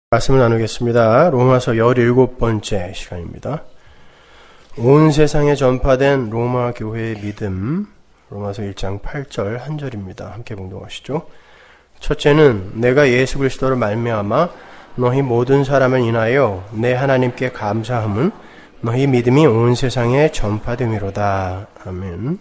말씀을 나누겠습니다. 로마서 17번째 시간입니다. 온 세상에 전파된 로마 교회의 믿음, 로마서 1장 8절 한 절입니다. 함께 봉독하시죠. 첫째는 내가 예수 그리스도로 말미암아 너희 모든 사람을 인하여 내 하나님께 감사함은 너희 믿음이 온 세상에 전파됨이로다. 아멘.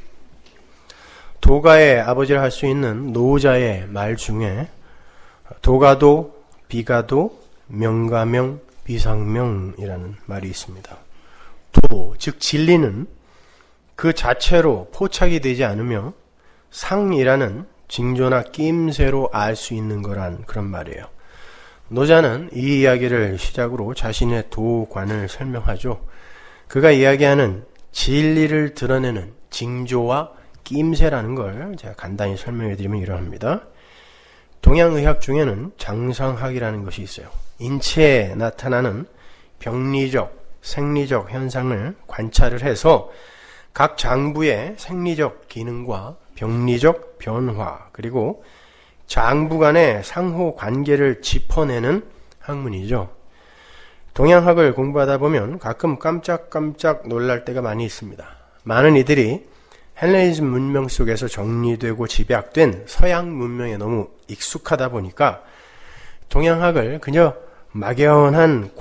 도가의 아버지를 할 수 있는 노자의 말 중에 도가도, 비가도, 명가명, 비상명이라는 말이 있습니다. 도, 즉 진리는 그 자체로 포착이 되지 않으며 상이라는 징조나 낌새로 알 수 있는 거란 그런 말이에요. 노자는 이 이야기를 시작으로 자신의 도관을 설명하죠. 그가 이야기하는 진리를 드러내는 징조와 낌새라는 걸 제가 간단히 설명해 드리면 이러합니다. 동양의학 중에는 장상학이라는 것이 있어요. 인체에 나타나는 병리적, 생리적 현상을 관찰을 해서 각 장부의 생리적 기능과 병리적 변화, 그리고 장부 간의 상호 관계를 짚어내는 학문이죠. 동양학을 공부하다 보면 가끔 깜짝깜짝 놀랄 때가 많이 있습니다. 많은 이들이 헬레니즘 문명 속에서 정리되고 집약된 서양 문명에 너무 익숙하다 보니까 동양학을 그저 막연한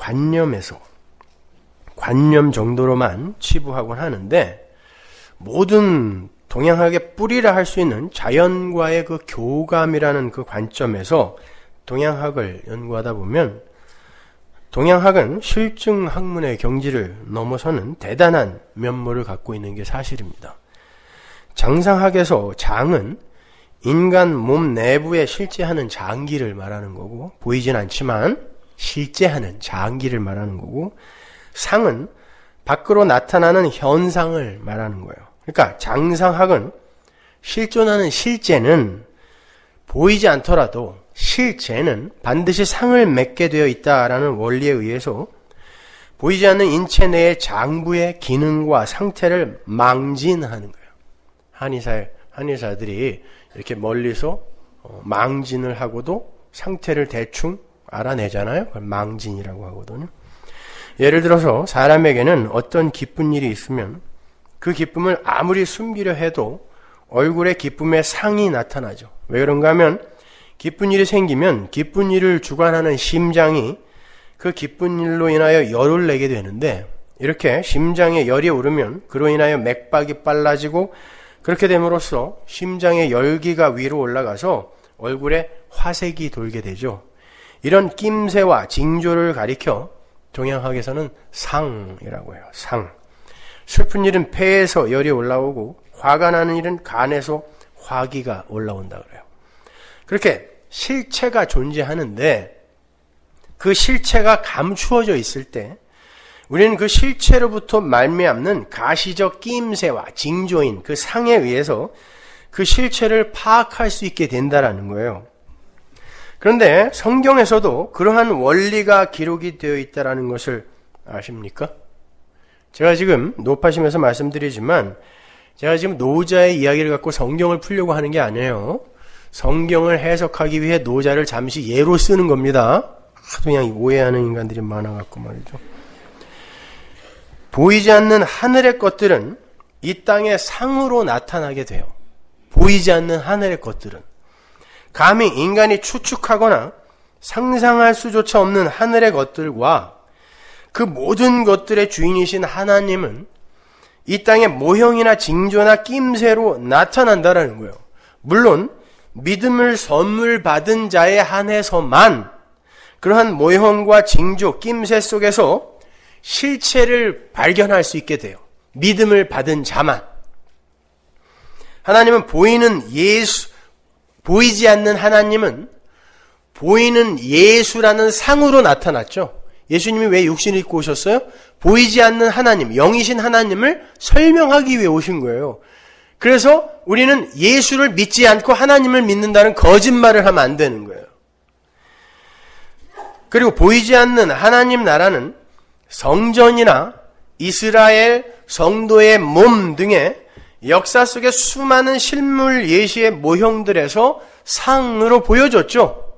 관념 정도로만 치부하곤 하는데, 모든 동양학의 뿌리라 할 수 있는 자연과의 그 교감이라는 그 관점에서 동양학을 연구하다 보면 동양학은 실증 학문의 경지를 넘어서는 대단한 면모를 갖고 있는 게 사실입니다. 장상학에서 장은 인간 몸 내부에 실제하는 장기를 말하는 거고, 보이진 않지만 실제하는 장기를 말하는 거고, 상은 밖으로 나타나는 현상을 말하는 거예요. 그러니까 장상학은 실존하는 실제는 보이지 않더라도 실제는 반드시 상을 맺게 되어 있다라는 원리에 의해서 보이지 않는 인체 내의 장부의 기능과 상태를 망진하는 거예요. 한의사들이 이렇게 멀리서 망진을 하고도 상태를 대충 알아내잖아요. 그걸 망진이라고 하거든요. 예를 들어서 사람에게는 어떤 기쁜 일이 있으면 그 기쁨을 아무리 숨기려 해도 얼굴에 기쁨의 상이 나타나죠. 왜 그런가 하면 기쁜 일이 생기면 기쁜 일을 주관하는 심장이 그 기쁜 일로 인하여 열을 내게 되는데, 이렇게 심장에 열이 오르면 그로 인하여 맥박이 빨라지고, 그렇게 됨으로써 심장의 열기가 위로 올라가서 얼굴에 화색이 돌게 되죠. 이런 낌새와 징조를 가리켜 동양학에서는 상이라고 해요. 상. 슬픈 일은 폐에서 열이 올라오고, 화가 나는 일은 간에서 화기가 올라온다 그래요. 그렇게 실체가 존재하는데 그 실체가 감추어져 있을 때 우리는 그 실체로부터 말미암는 가시적 낌새와 징조인 그 상에 의해서 그 실체를 파악할 수 있게 된다라는 거예요. 그런데 성경에서도 그러한 원리가 기록이 되어 있다라는 것을 아십니까? 제가 지금 높아심에서 말씀드리지만 제가 지금 노자의 이야기를 갖고 성경을 풀려고 하는 게 아니에요. 성경을 해석하기 위해 노자를 잠시 예로 쓰는 겁니다. 하도 그냥 오해하는 인간들이 많아갖고 말이죠. 보이지 않는 하늘의 것들은 이 땅의 상으로 나타나게 돼요. 보이지 않는 하늘의 것들은 감히 인간이 추측하거나 상상할 수조차 없는 하늘의 것들과 그 모든 것들의 주인이신 하나님은 이 땅의 모형이나 징조나 낌새로 나타난다라는 거예요. 물론 믿음을 선물 받은 자에 한해서만 그러한 모형과 징조, 낌새 속에서 실체를 발견할 수 있게 돼요. 믿음을 받은 자만. 하나님은 보이지 않는 하나님은 보이는 예수라는 상으로 나타났죠. 예수님이 왜 육신을 입고 오셨어요? 보이지 않는 하나님, 영이신 하나님을 설명하기 위해 오신 거예요. 그래서 우리는 예수를 믿지 않고 하나님을 믿는다는 거짓말을 하면 안 되는 거예요. 그리고 보이지 않는 하나님 나라는 성전이나 이스라엘 성도의 몸 등의 역사 속의 수많은 실물 예시의 모형들에서 상으로 보여줬죠.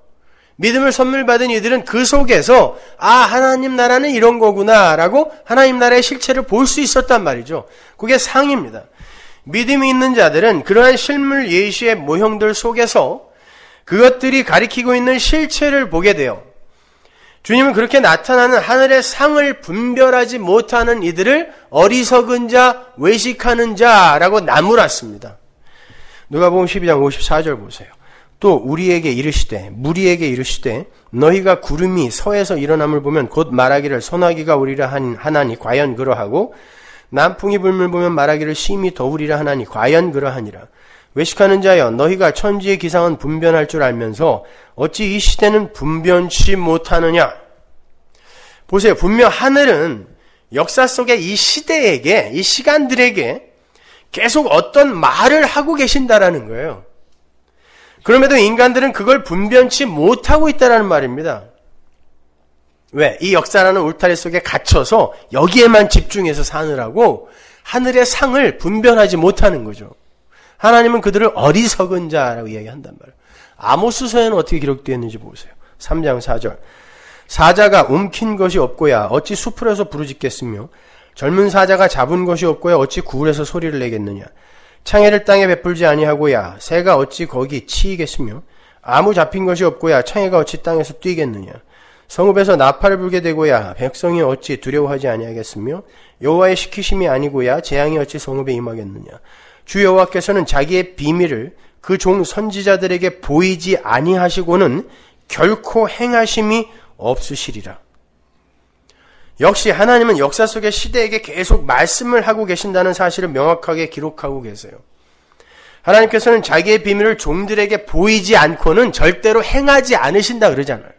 믿음을 선물 받은 이들은 그 속에서 하나님 나라는 이런 거구나라고 하나님 나라의 실체를 볼 수 있었단 말이죠. 그게 상입니다. 믿음이 있는 자들은 그러한 실물 예시의 모형들 속에서 그것들이 가리키고 있는 실체를 보게 돼요. 주님은 그렇게 나타나는 하늘의 상을 분별하지 못하는 이들을 어리석은 자, 외식하는 자라고 나무랐습니다. 누가복음 12장 54절 보세요. 또 우리에게 이르시되 무리에게 이르시되 너희가 구름이 서에서 일어남을 보면 곧 말하기를 소나기가 오리라 하나니 과연 그러하고 남풍이 불물 보면 말하기를 심히 더우리라 하나니 과연 그러하니라. 외식하는 자여 너희가 천지의 기상은 분변할 줄 알면서 어찌 이 시대는 분변치 못하느냐. 보세요. 분명 하늘은 역사 속의 이 시대에게, 이 시간들에게 계속 어떤 말을 하고 계신다라는 거예요. 그럼에도 인간들은 그걸 분변치 못하고 있다는 말입니다. 왜? 이 역사라는 울타리 속에 갇혀서 여기에만 집중해서 사느라고 하늘의 상을 분별하지 못하는 거죠. 하나님은 그들을 어리석은 자라고 이야기한단 말이에요. 아모스서에는 어떻게 기록되어 있는지 보세요. 3장 4절. 사자가 움킨 것이 없고야 어찌 수풀에서 부르짖겠으며 젊은 사자가 잡은 것이 없고야 어찌 구울에서 소리를 내겠느냐. 창해를 땅에 베풀지 아니하고야 새가 어찌 거기 치이겠으며 아무 잡힌 것이 없고야 창해가 어찌 땅에서 뛰겠느냐. 성읍에서 나팔을 불게 되고야 백성이 어찌 두려워하지 아니하겠으며 여호와의 시키심이 아니고야 재앙이 어찌 성읍에 임하겠느냐. 주 여호와께서는 자기의 비밀을 그 종 선지자들에게 보이지 아니하시고는 결코 행하심이 없으시리라. 역시 하나님은 역사 속의 시대에게 계속 말씀을 하고 계신다는 사실을 명확하게 기록하고 계세요. 하나님께서는 자기의 비밀을 종들에게 보이지 않고는 절대로 행하지 않으신다 그러잖아요.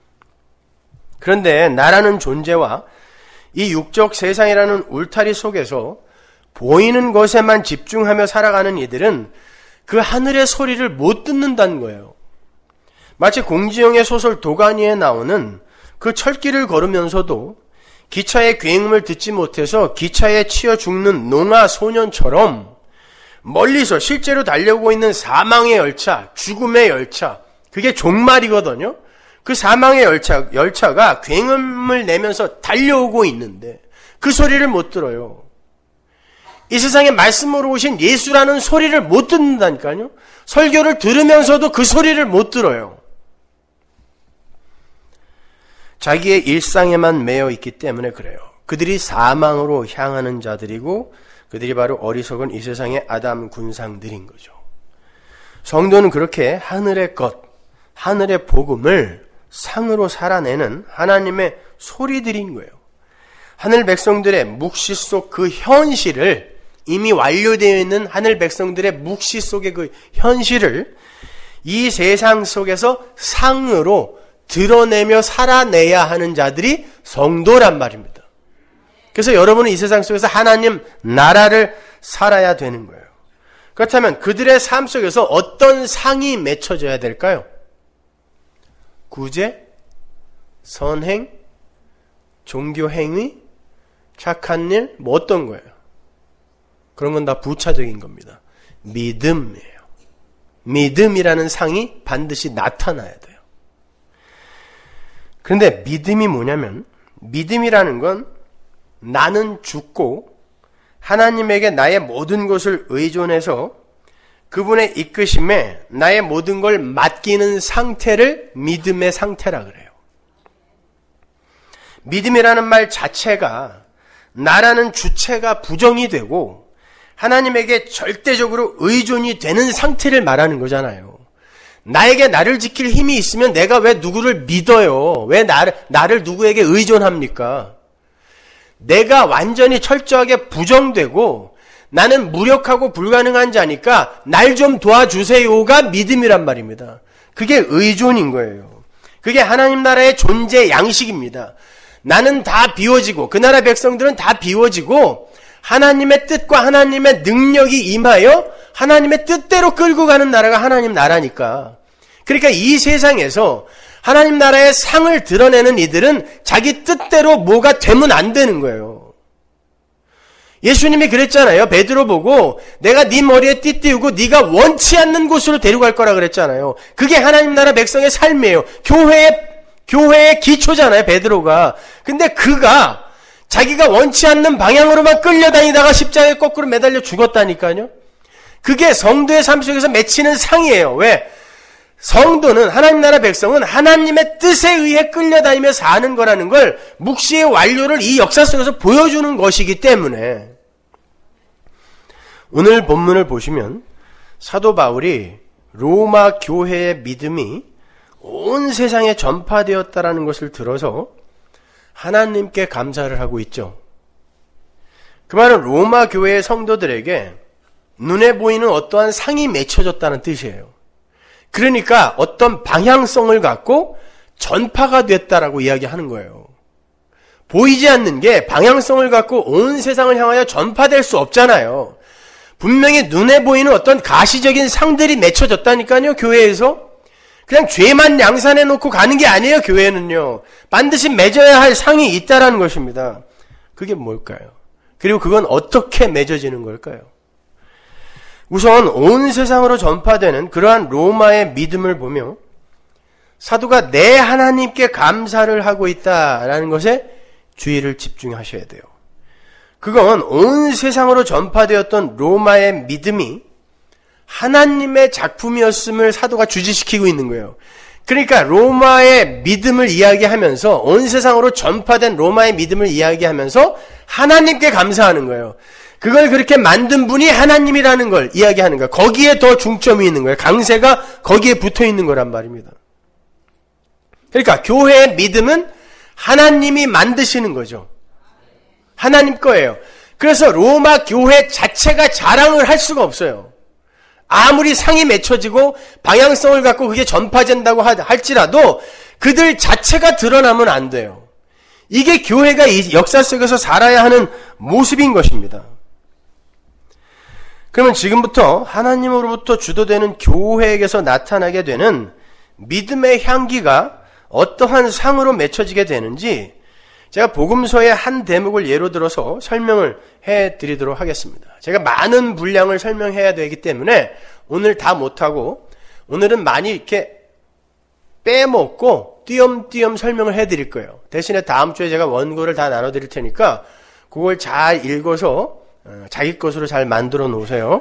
그런데 나라는 존재와 이 육적 세상이라는 울타리 속에서 보이는 것에만 집중하며 살아가는 이들은 그 하늘의 소리를 못 듣는다는 거예요. 마치 공지영의 소설 도가니에 나오는 그 철길을 걸으면서도 기차의 굉음을 듣지 못해서 기차에 치여 죽는 농아 소년처럼 멀리서 실제로 달려오고 있는 사망의 열차, 죽음의 열차, 그게 종말이거든요. 그 사망의 열차가 굉음을 내면서 달려오고 있는데 그 소리를 못 들어요. 이 세상에 말씀으로 오신 예수라는 소리를 못 듣는다니까요. 설교를 들으면서도 그 소리를 못 들어요. 자기의 일상에만 매여 있기 때문에 그래요. 그들이 사망으로 향하는 자들이고 그들이 바로 어리석은 이 세상의 아담 군상들인 거죠. 성도는 그렇게 하늘의 것, 하늘의 복음을 상으로 살아내는 하나님의 소리들인 거예요. 하늘 백성들의 묵시 속 그 현실을, 이미 완료되어 있는 하늘 백성들의 묵시 속의 그 현실을 이 세상 속에서 상으로 드러내며 살아내야 하는 자들이 성도란 말입니다. 그래서 여러분은 이 세상 속에서 하나님 나라를 살아야 되는 거예요. 그렇다면 그들의 삶 속에서 어떤 상이 맺혀져야 될까요? 구제, 선행, 종교행위, 착한 일, 뭐 어떤 거예요? 그런 건 다 부차적인 겁니다. 믿음이에요. 믿음이라는 상이 반드시 나타나야 돼요. 그런데 믿음이 뭐냐면, 믿음이라는 건 나는 죽고 하나님에게 나의 모든 것을 의존해서 그분의 이끄심에 나의 모든 걸 맡기는 상태를 믿음의 상태라 그래요. 믿음이라는 말 자체가 나라는 주체가 부정이 되고 하나님에게 절대적으로 의존이 되는 상태를 말하는 거잖아요. 나에게 나를 지킬 힘이 있으면 내가 왜 누구를 믿어요? 왜 나를 누구에게 의존합니까? 내가 완전히 철저하게 부정되고 나는 무력하고 불가능한 자니까 날 좀 도와주세요가 믿음이란 말입니다. 그게 의존인 거예요. 그게 하나님 나라의 존재 양식입니다. 나는 다 비워지고 그 나라 백성들은 다 비워지고 하나님의 뜻과 하나님의 능력이 임하여 하나님의 뜻대로 끌고 가는 나라가 하나님 나라니까. 그러니까 이 세상에서 하나님 나라의 상을 드러내는 이들은 자기 뜻대로 뭐가 되면 안 되는 거예요. 예수님이 그랬잖아요. 베드로 보고 내가 네 머리에 띠 띄우고 네가 원치 않는 곳으로 데려갈 거라 그랬잖아요. 그게 하나님 나라 백성의 삶이에요. 교회의 기초잖아요. 베드로가. 근데 그가 자기가 원치 않는 방향으로만 끌려다니다가 십자가에 거꾸로 매달려 죽었다니까요. 그게 성도의 삶 속에서 맺히는 상이에요. 왜? 성도는, 하나님 나라 백성은 하나님의 뜻에 의해 끌려다니며 사는 거라는 걸 묵시의 완료를 이 역사 속에서 보여주는 것이기 때문에 오늘 본문을 보시면 사도 바울이 로마 교회의 믿음이 온 세상에 전파되었다라는 것을 들어서 하나님께 감사를 하고 있죠. 그 말은 로마 교회의 성도들에게 눈에 보이는 어떠한 상이 맺혀졌다는 뜻이에요. 그러니까 어떤 방향성을 갖고 전파가 됐다라고 이야기하는 거예요. 보이지 않는 게 방향성을 갖고 온 세상을 향하여 전파될 수 없잖아요. 분명히 눈에 보이는 어떤 가시적인 상들이 맺혀졌다니까요. 교회에서. 그냥 죄만 양산해 놓고 가는 게 아니에요. 교회는요. 반드시 맺어야 할 상이 있다라는 것입니다. 그게 뭘까요? 그리고 그건 어떻게 맺어지는 걸까요? 우선 온 세상으로 전파되는 그러한 로마의 믿음을 보며 사도가 내 하나님께 감사를 하고 있다라는 것에 주의를 집중하셔야 돼요. 그건 온 세상으로 전파되었던 로마의 믿음이 하나님의 작품이었음을 사도가 주지시키고 있는 거예요. 그러니까 로마의 믿음을 이야기하면서 온 세상으로 전파된 로마의 믿음을 이야기하면서 하나님께 감사하는 거예요. 그걸 그렇게 만든 분이 하나님이라는 걸 이야기하는 거예요. 거기에 더 중점이 있는 거예요. 강세가 거기에 붙어 있는 거란 말입니다. 그러니까 교회의 믿음은 하나님이 만드시는 거죠. 하나님 거예요. 그래서 로마 교회 자체가 자랑을 할 수가 없어요. 아무리 상이 맺혀지고 방향성을 갖고 그게 전파된다고 할지라도 그들 자체가 드러나면 안 돼요. 이게 교회가 이 역사 속에서 살아야 하는 모습인 것입니다. 그러면 지금부터 하나님으로부터 주도되는 교회에게서 나타나게 되는 믿음의 향기가 어떠한 상으로 맺혀지게 되는지 제가 복음서의 한 대목을 예로 들어서 설명을 해드리도록 하겠습니다. 제가 많은 분량을 설명해야 되기 때문에 오늘 다 못하고 오늘은 많이 이렇게 빼먹고 띄엄띄엄 설명을 해드릴 거예요. 대신에 다음 주에 제가 원고를 다 나눠드릴 테니까 그걸 잘 읽어서 자기 것으로 잘 만들어 놓으세요.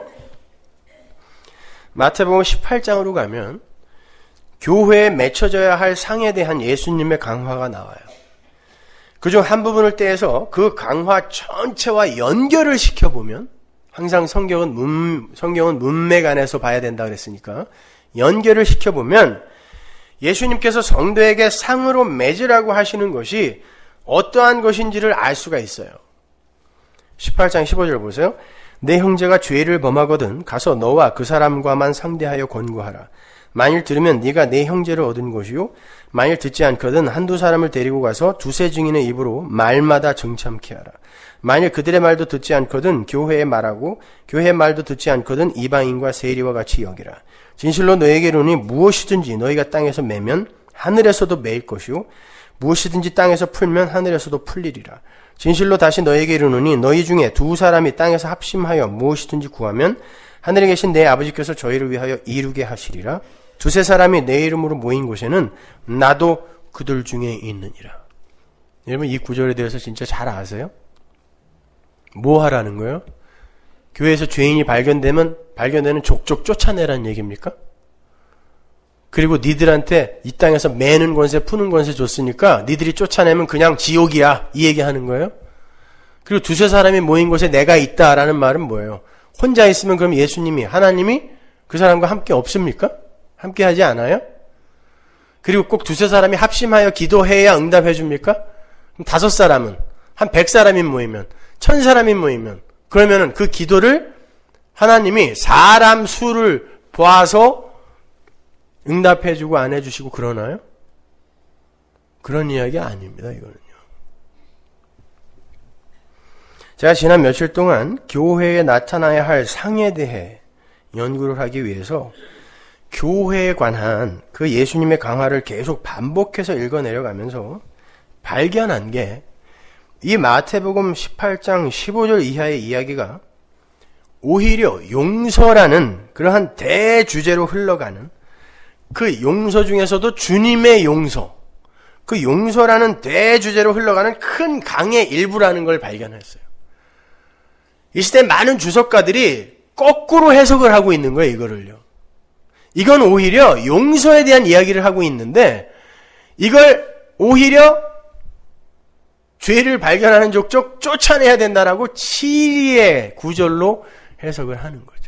마태복음 18장으로 가면 교회에 맺혀져야 할 상에 대한 예수님의 강화가 나와요. 그중 한 부분을 떼서 그 강화 전체와 연결을 시켜보면 항상 성경은 문맥 안에서 봐야 된다 그랬으니까 연결을 시켜보면 예수님께서 성도에게 상으로 맺으라고 하시는 것이 어떠한 것인지를 알 수가 있어요. 18장 15절 보세요. 내 형제가 죄를 범하거든 가서 너와 그 사람과만 상대하여 권고하라. 만일 들으면 네가 내 형제를 얻은 것이요 만일 듣지 않거든 한두 사람을 데리고 가서 두세 증인의 입으로 말마다 정참케 하라. 만일 그들의 말도 듣지 않거든 교회의 말하고 교회의 말도 듣지 않거든 이방인과 세리와 같이 여기라. 진실로 너에게 이르노니 무엇이든지 너희가 땅에서 매면 하늘에서도 매일 것이요 무엇이든지 땅에서 풀면 하늘에서도 풀리리라. 진실로 다시 너에게 이르노니 너희 중에 두 사람이 땅에서 합심하여 무엇이든지 구하면 하늘에 계신 내 아버지께서 저희를 위하여 이루게 하시리라. 두세 사람이 내 이름으로 모인 곳에는 나도 그들 중에 있느니라. 여러분 이 구절에 대해서 진짜 잘 아세요? 뭐 하라는 거예요? 교회에서 죄인이 발견되는 족족 쫓아내라는 얘기입니까? 그리고 니들한테 이 땅에서 매는 권세 푸는 권세 줬으니까 니들이 쫓아내면 그냥 지옥이야 이 얘기하는 거예요? 그리고 두세 사람이 모인 곳에 내가 있다라는 말은 뭐예요? 혼자 있으면 그럼 예수님이 하나님이 그 사람과 함께 없습니까? 함께 하지 않아요? 그리고 꼭 두세 사람이 합심하여 기도해야 응답해 줍니까? 그럼 다섯 사람은 한 100사람이 모이면 1000사람이 모이면 그러면은 그 기도를 하나님이 사람 수를 봐서 응답해 주고 안 해 주시고 그러나요? 그런 이야기 아닙니다. 이거는요. 제가 지난 며칠 동안 교회에 나타나야 할 상에 대해 연구를 하기 위해서 교회에 관한 그 예수님의 강화를 계속 반복해서 읽어내려가면서 발견한 게 이 마태복음 18장 15절 이하의 이야기가 오히려 용서라는 그러한 대주제로 흘러가는 그 용서 중에서도 주님의 용서, 그 용서라는 대주제로 흘러가는 큰 강의 일부라는 걸 발견했어요. 이 시대 많은 주석가들이 거꾸로 해석을 하고 있는 거예요, 이거를요. 이건 오히려 용서에 대한 이야기를 하고 있는데 이걸 오히려 죄를 발견하는 족족 쫓아내야 된다라고 치리의 구절로 해석을 하는 거죠.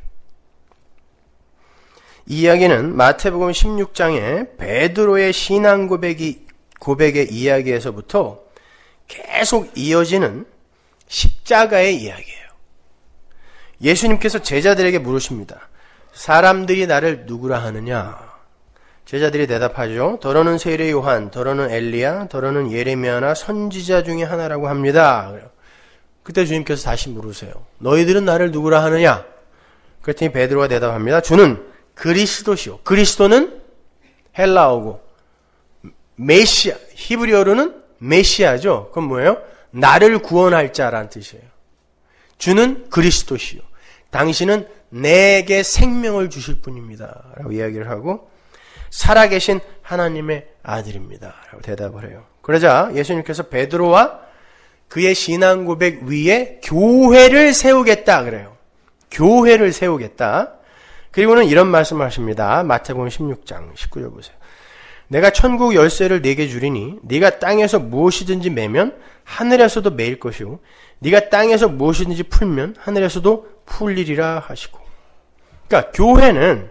이 이야기는 마태복음 16장의 베드로의 신앙 고백의 이야기에서부터 계속 이어지는 십자가의 이야기예요. 예수님께서 제자들에게 물으십니다. 사람들이 나를 누구라 하느냐? 제자들이 대답하죠. 더러는 세례 요한, 더러는 엘리야, 더러는 예레미야나 선지자 중에 하나라고 합니다. 그때 주님께서 다시 물으세요. 너희들은 나를 누구라 하느냐? 그랬더니 베드로가 대답합니다. 주는 그리스도시요. 그리스도는 헬라어고 메시아, 히브리어로는 메시아죠. 그건 뭐예요? 나를 구원할 자라는 뜻이에요. 주는 그리스도시요. 당신은 내게 생명을 주실 분입니다. 라고 이야기를 하고 살아계신 하나님의 아들입니다. 라고 대답을 해요. 그러자 예수님께서 베드로와 그의 신앙 고백 위에 교회를 세우겠다 그래요. 교회를 세우겠다. 그리고는 이런 말씀을 하십니다. 마태복음 16장 19절 보세요. 내가 천국 열쇠를 네게 주리니 네가 땅에서 무엇이든지 매면 하늘에서도 매일 것이고 네가 땅에서 무엇이든지 풀면 하늘에서도 풀리리라 하시고. 그러니까 교회는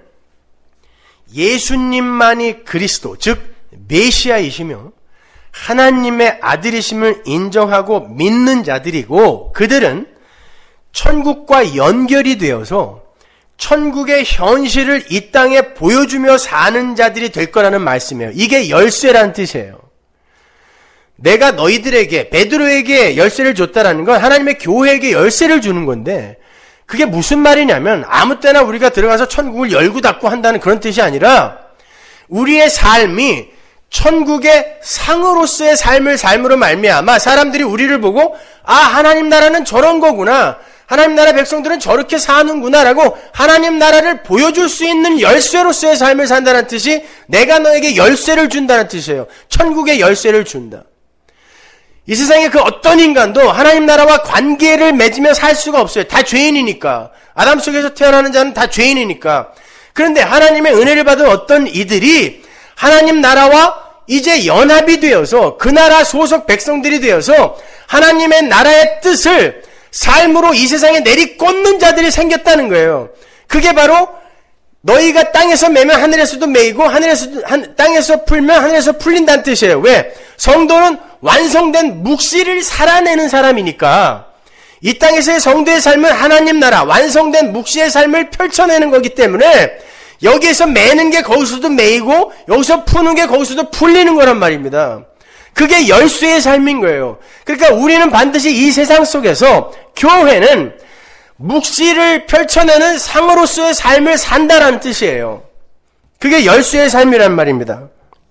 예수님만이 그리스도, 즉 메시아이시며 하나님의 아들이심을 인정하고 믿는 자들이고 그들은 천국과 연결이 되어서 천국의 현실을 이 땅에 보여주며 사는 자들이 될 거라는 말씀이에요. 이게 열쇠라는 뜻이에요. 내가 너희들에게, 베드로에게 열쇠를 줬다라는 건 하나님의 교회에게 열쇠를 주는 건데 그게 무슨 말이냐면 아무 때나 우리가 들어가서 천국을 열고 닫고 한다는 그런 뜻이 아니라 우리의 삶이 천국의 상으로서의 삶으로 말미암아 사람들이 우리를 보고 아, 하나님 나라는 저런 거구나. 하나님 나라 백성들은 저렇게 사는구나라고 하나님 나라를 보여줄 수 있는 열쇠로서의 삶을 산다는 뜻이 내가 너에게 열쇠를 준다는 뜻이에요. 천국의 열쇠를 준다. 이 세상에 그 어떤 인간도 하나님 나라와 관계를 맺으며 살 수가 없어요. 다 죄인이니까. 아담 속에서 태어나는 자는 다 죄인이니까. 그런데 하나님의 은혜를 받은 어떤 이들이 하나님 나라와 이제 연합이 되어서 그 나라 소속 백성들이 되어서 하나님의 나라의 뜻을 삶으로 이 세상에 내리꽂는 자들이 생겼다는 거예요. 그게 바로 너희가 땅에서 매면 하늘에서도 매이고 땅에서 풀면 하늘에서 풀린다는 뜻이에요. 왜? 성도는 완성된 묵시를 살아내는 사람이니까 이 땅에서의 성도의 삶은 하나님 나라 완성된 묵시의 삶을 펼쳐내는 거기 때문에 여기에서 매는 게 거기서도 매이고 여기서 푸는 게 거기서도 풀리는 거란 말입니다. 그게 열쇠의 삶인 거예요. 그러니까 우리는 반드시 이 세상 속에서 교회는 묵시를 펼쳐내는 상으로서의 삶을 산다라는 뜻이에요. 그게 열쇠의 삶이란 말입니다.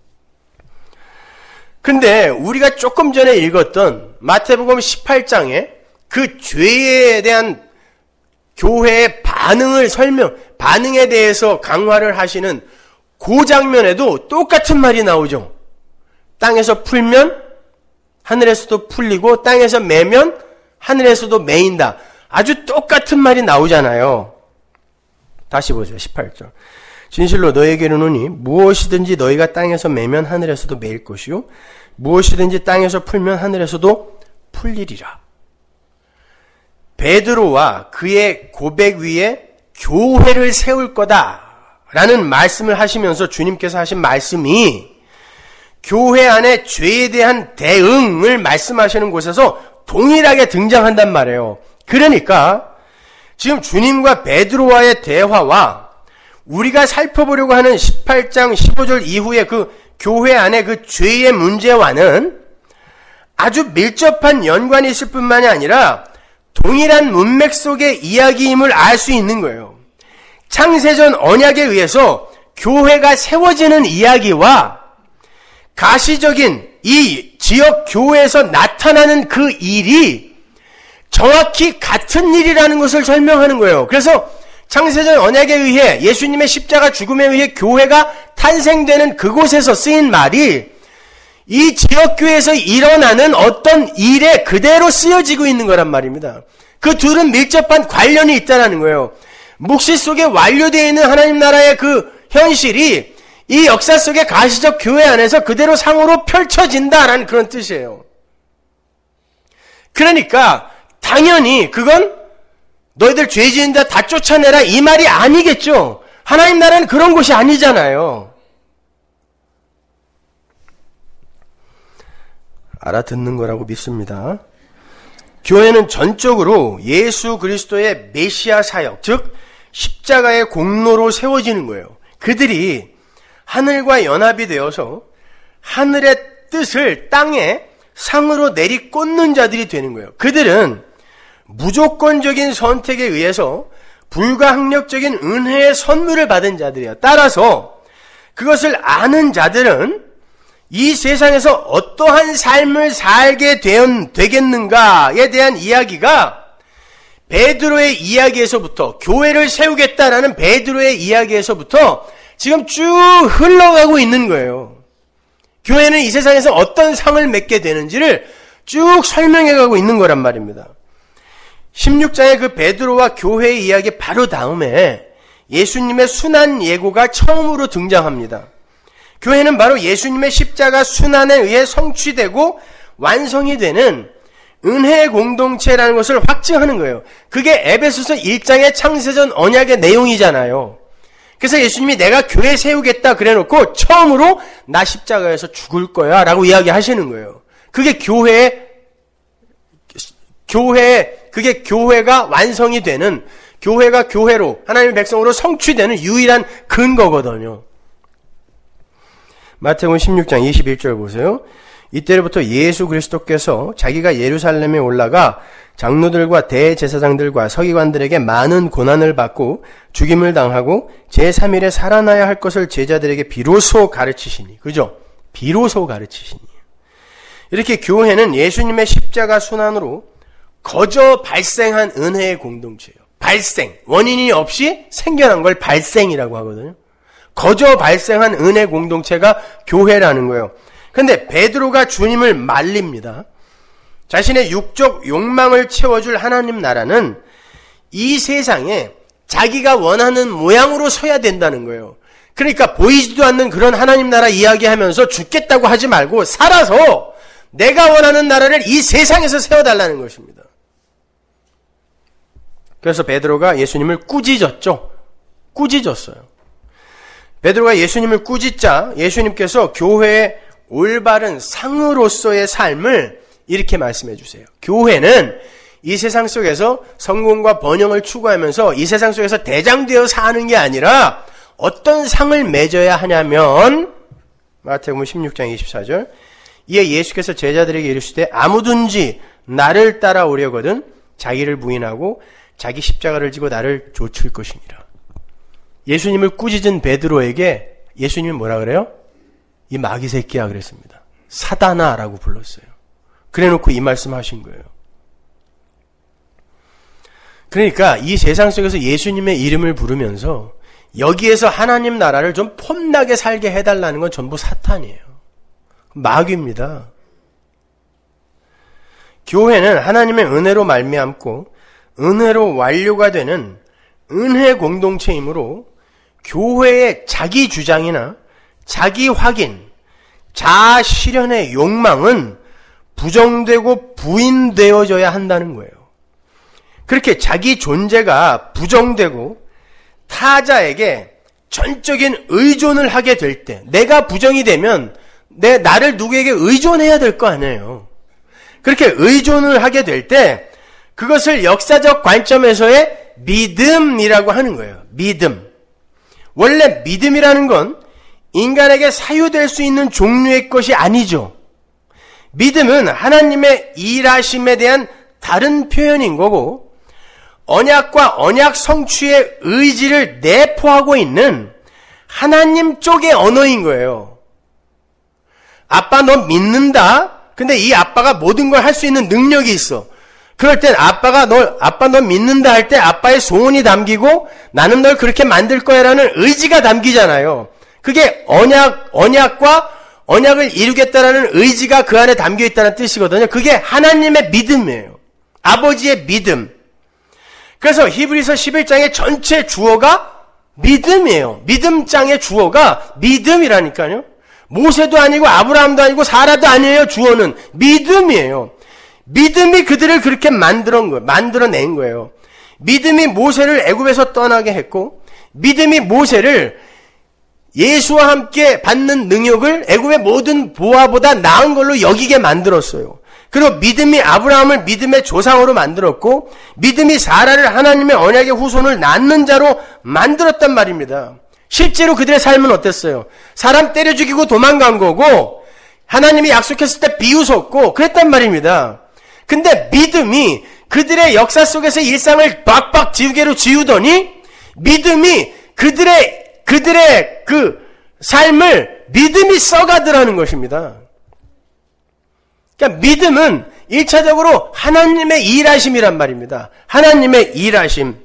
근데 우리가 조금 전에 읽었던 마태복음 18장에 그 죄에 대한 교회의 반응에 대해서 강화를 하시는 그 장면에도 똑같은 말이 나오죠. 땅에서 풀면 하늘에서도 풀리고 땅에서 매면 하늘에서도 매인다. 아주 똑같은 말이 나오잖아요. 다시 보세요. 18절. 진실로 너에게 이르노니 무엇이든지 너희가 땅에서 매면 하늘에서도 매일 것이요 무엇이든지 땅에서 풀면 하늘에서도 풀리리라. 베드로와 그의 고백 위에 교회를 세울 거다라는 말씀을 하시면서 주님께서 하신 말씀이 교회 안에 죄에 대한 대응을 말씀하시는 곳에서 동일하게 등장한단 말이에요. 그러니까 지금 주님과 베드로와의 대화와 우리가 살펴보려고 하는 18장 15절 이후에 그 교회 안에 그 죄의 문제와는 아주 밀접한 연관이 있을 뿐만이 아니라 동일한 문맥 속의 이야기임을 알 수 있는 거예요. 창세전 언약에 의해서 교회가 세워지는 이야기와 가시적인 이 지역 교회에서 나타나는 그 일이 정확히 같은 일이라는 것을 설명하는 거예요. 그래서 창세전 언약에 의해 예수님의 십자가 죽음에 의해 교회가 탄생되는 그곳에서 쓰인 말이 이 지역교회에서 일어나는 어떤 일에 그대로 쓰여지고 있는 거란 말입니다. 그 둘은 밀접한 관련이 있다는 거예요. 묵시 속에 완료되어 있는 하나님 나라의 그 현실이 이 역사 속의 가시적 교회 안에서 그대로 상으로 펼쳐진다라는 그런 뜻이에요. 그러니까 당연히 그건 너희들 죄 지은다 다 쫓아내라 이 말이 아니겠죠. 하나님 나라는 그런 곳이 아니잖아요. 알아듣는 거라고 믿습니다. 교회는 전적으로 예수 그리스도의 메시아 사역, 즉 십자가의 공로로 세워지는 거예요. 그들이 하늘과 연합이 되어서 하늘의 뜻을 땅에 상으로 내리꽂는 자들이 되는 거예요. 그들은 무조건적인 선택에 의해서 불가항력적인 은혜의 선물을 받은 자들이에요. 따라서 그것을 아는 자들은 이 세상에서 어떠한 삶을 살게 되겠는가에 대한 이야기가 베드로의 이야기에서부터, 교회를 세우겠다라는 베드로의 이야기에서부터 지금 쭉 흘러가고 있는 거예요. 교회는 이 세상에서 어떤 상을 맺게 되는지를 쭉 설명해가고 있는 거란 말입니다. 16장의 그 베드로와 교회의 이야기 바로 다음에 예수님의 순환 예고가 처음으로 등장합니다. 교회는 바로 예수님의 십자가 순환에 의해 성취되고 완성이 되는 은혜의 공동체라는 것을 확증하는 거예요. 그게 에베소서 1장의 창세전 언약의 내용이잖아요. 그래서 예수님이 내가 교회 세우겠다 그래놓고 처음으로 나 십자가에서 죽을 거야 라고 이야기하시는 거예요. 그게 그게 교회가 완성이 되는, 교회가 교회로 하나님의 백성으로 성취되는 유일한 근거거든요. 마태복음 16장 21절 보세요. 이때로부터 예수 그리스도께서 자기가 예루살렘에 올라가 장로들과 대제사장들과 서기관들에게 많은 고난을 받고 죽임을 당하고 제3일에 살아나야 할 것을 제자들에게 비로소 가르치시니. 그죠? 비로소 가르치시니. 이렇게 교회는 예수님의 십자가 순환으로 거저 발생한 은혜의 공동체예요. 발생. 원인이 없이 생겨난 걸 발생이라고 하거든요. 거저 발생한 은혜 공동체가 교회라는 거예요. 근데 베드로가 주님을 말립니다. 자신의 육적 욕망을 채워줄 하나님 나라는 이 세상에 자기가 원하는 모양으로 서야 된다는 거예요. 그러니까 보이지도 않는 그런 하나님 나라 이야기하면서 죽겠다고 하지 말고 살아서 내가 원하는 나라를 이 세상에서 세워달라는 것입니다. 그래서 베드로가 예수님을 꾸짖었죠. 꾸짖었어요. 베드로가 예수님을 꾸짖자 예수님께서 교회의 올바른 상으로서의 삶을 이렇게 말씀해 주세요. 교회는 이 세상 속에서 성공과 번영을 추구하면서 이 세상 속에서 대장되어 사는 게 아니라 어떤 상을 맺어야 하냐면 마태복음 16장 24절 이에 예수께서 제자들에게 이르시되 아무든지 나를 따라오려거든 자기를 부인하고 자기 십자가를 지고 나를 좇을 것이니라. 예수님을 꾸짖은 베드로에게 예수님이 뭐라 그래요? 이 마귀 새끼야 그랬습니다. 사단아라고 불렀어요. 그래놓고 이 말씀하신 거예요. 그러니까 이 세상 속에서 예수님의 이름을 부르면서 여기에서 하나님 나라를 좀 폼나게 살게 해달라는 건 전부 사탄이에요. 마귀입니다. 교회는 하나님의 은혜로 말미암고 은혜로 완료가 되는 은혜 공동체이므로 교회의 자기 주장이나 자기 확인, 자아 실현의 욕망은 부정되고 부인되어져야 한다는 거예요. 그렇게 자기 존재가 부정되고 타자에게 전적인 의존을 하게 될 때, 내가 부정이 되면 나를 누구에게 의존해야 될 거 아니에요. 그렇게 의존을 하게 될 때 그것을 역사적 관점에서의 믿음이라고 하는 거예요. 믿음. 원래 믿음이라는 건 인간에게 사유될 수 있는 종류의 것이 아니죠. 믿음은 하나님의 일하심에 대한 다른 표현인 거고 언약과 언약 성취의 의지를 내포하고 있는 하나님 쪽의 언어인 거예요. 아빠 너 믿는다? 근데 이 아빠가 모든 걸 할 수 있는 능력이 있어. 그럴 땐 아빠 너 믿는다 할 때 아빠의 소원이 담기고 나는 널 그렇게 만들 거야라는 의지가 담기잖아요. 그게 언약을 이루겠다라는 의지가 그 안에 담겨 있다는 뜻이거든요. 그게 하나님의 믿음이에요. 아버지의 믿음. 그래서 히브리서 11장의 전체 주어가 믿음이에요. 믿음장의 주어가 믿음이라니까요. 모세도 아니고 아브라함도 아니고 사라도 아니에요. 주어는 믿음이에요. 믿음이 그들을 그렇게 만들어낸 거예요. 믿음이 모세를 애굽에서 떠나게 했고, 믿음이 모세를 예수와 함께 받는 능력을 애굽의 모든 보화보다 나은 걸로 여기게 만들었어요. 그리고 믿음이 아브라함을 믿음의 조상으로 만들었고, 믿음이 사라를 하나님의 언약의 후손을 낳는 자로 만들었단 말입니다. 실제로 그들의 삶은 어땠어요? 사람 때려 죽이고 도망간 거고, 하나님이 약속했을 때 비웃었고, 그랬단 말입니다. 근데 믿음이 그들의 역사 속에서 일상을 박박 지우개로 지우더니, 믿음이 그들의 그 삶을 믿음이 써가더라는 것입니다. 그러니까 믿음은 1차적으로 하나님의 일하심이란 말입니다. 하나님의 일하심.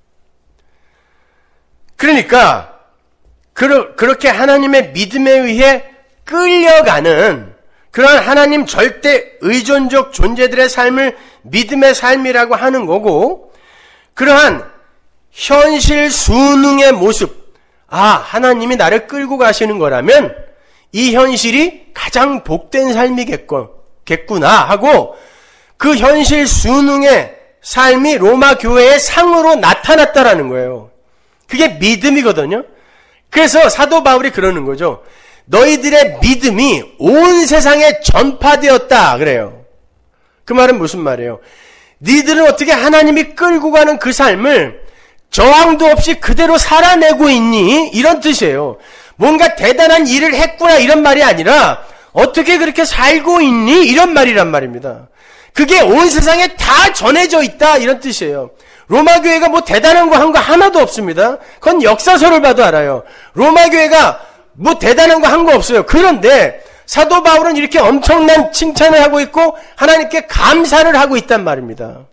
그러니까 그렇게 하나님의 믿음에 의해 끌려가는 그런 하나님 절대 의존적 존재들의 삶을 믿음의 삶이라고 하는 거고, 그러한 현실 순응의 모습, 하나님이 나를 끌고 가시는 거라면 이 현실이 가장 복된 삶이겠구나 하고, 그 현실 순응의 삶이 로마 교회의 상으로 나타났다라는 거예요. 그게 믿음이거든요. 그래서 사도 바울이 그러는 거죠. 너희들의 믿음이 온 세상에 전파되었다 그래요. 그 말은 무슨 말이에요? 너희들은 어떻게 하나님이 끌고 가는 그 삶을 저항도 없이 그대로 살아내고 있니? 이런 뜻이에요. 뭔가 대단한 일을 했구나 이런 말이 아니라 어떻게 그렇게 살고 있니? 이런 말이란 말입니다. 그게 온 세상에 다 전해져 있다 이런 뜻이에요. 로마 교회가 뭐 대단한 거 한 거 하나도 없습니다. 그건 역사서를 봐도 알아요. 로마 교회가 뭐 대단한 거 한 거 없어요. 그런데 사도 바울은 이렇게 엄청난 칭찬을 하고 있고 하나님께 감사를 하고 있단 말입니다.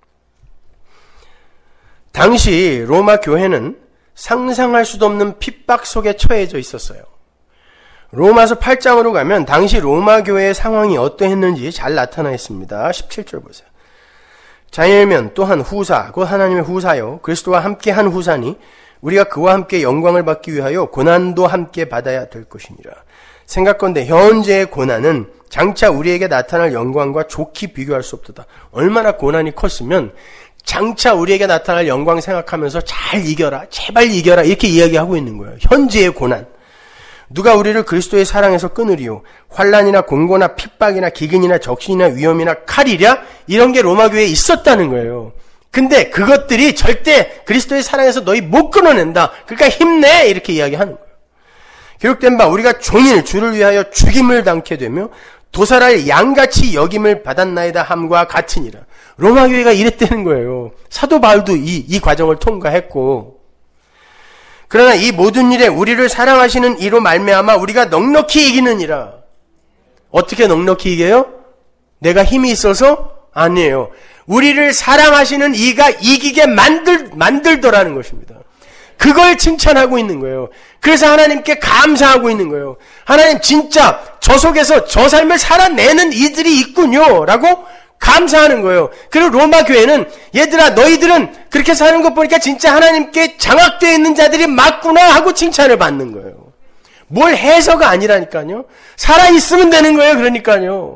당시 로마 교회는 상상할 수도 없는 핍박 속에 처해져 있었어요. 로마서 8장으로 가면 당시 로마 교회의 상황이 어떠했는지 잘 나타나 있습니다. 17절 보세요. 자일면 또한 후사, 곧 하나님의 후사요 그리스도와 함께 한 후사니 우리가 그와 함께 영광을 받기 위하여 고난도 함께 받아야 될 것이니라. 생각건대 현재의 고난은 장차 우리에게 나타날 영광과 좋게 비교할 수 없도다. 얼마나 고난이 컸으면 장차 우리에게 나타날 영광 생각하면서 잘 이겨라, 제발 이겨라 이렇게 이야기하고 있는 거예요. 현재의 고난. 누가 우리를 그리스도의 사랑에서 끊으리요? 환난이나 공고나 핍박이나 기근이나 적신이나 위험이나 칼이랴? 이런 게 로마 교회에 있었다는 거예요. 근데 그것들이 절대 그리스도의 사랑에서 너희 못 끊어낸다. 그러니까 힘내 이렇게 이야기하는 거예요. 기록된 바 우리가 종일 주를 위하여 죽임을 당케 되며 도살할 양같이 여김을 받았나이다 함과 같으니라. 로마 교회가 이랬다는 거예요. 사도 바울도 이 과정을 통과했고, 그러나 이 모든 일에 우리를 사랑하시는 이로 말미암아 우리가 넉넉히 이기느니라. 어떻게 넉넉히 이겨요? 내가 힘이 있어서? 아니에요. 우리를 사랑하시는 이가 이기게 만들더라는 것입니다. 그걸 칭찬하고 있는 거예요. 그래서 하나님께 감사하고 있는 거예요. 하나님 진짜 저 속에서 저 삶을 살아내는 이들이 있군요 라고 감사하는 거예요. 그리고 로마 교회는 얘들아 너희들은 그렇게 사는 것 보니까 진짜 하나님께 장악되어 있는 자들이 맞구나 하고 칭찬을 받는 거예요. 뭘 해서가 아니라니까요. 살아있으면 되는 거예요. 그러니까요.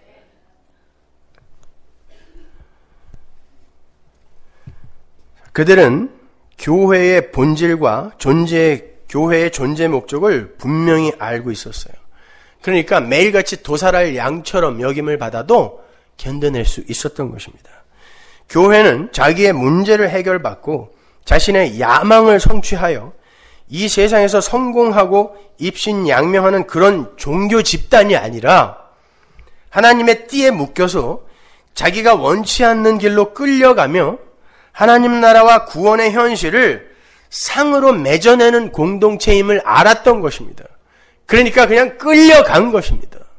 그들은 교회의 본질과 교회의 존재 목적을 분명히 알고 있었어요. 그러니까 매일같이 도살할 양처럼 여김을 받아도 견뎌낼 수 있었던 것입니다. 교회는 자기의 문제를 해결받고 자신의 야망을 성취하여 이 세상에서 성공하고 입신양명하는 그런 종교 집단이 아니라 하나님의 띠에 묶여서 자기가 원치 않는 길로 끌려가며 하나님 나라와 구원의 현실을 상으로 맺어내는 공동체임을 알았던 것입니다. 그러니까 그냥 끌려간 것입니다.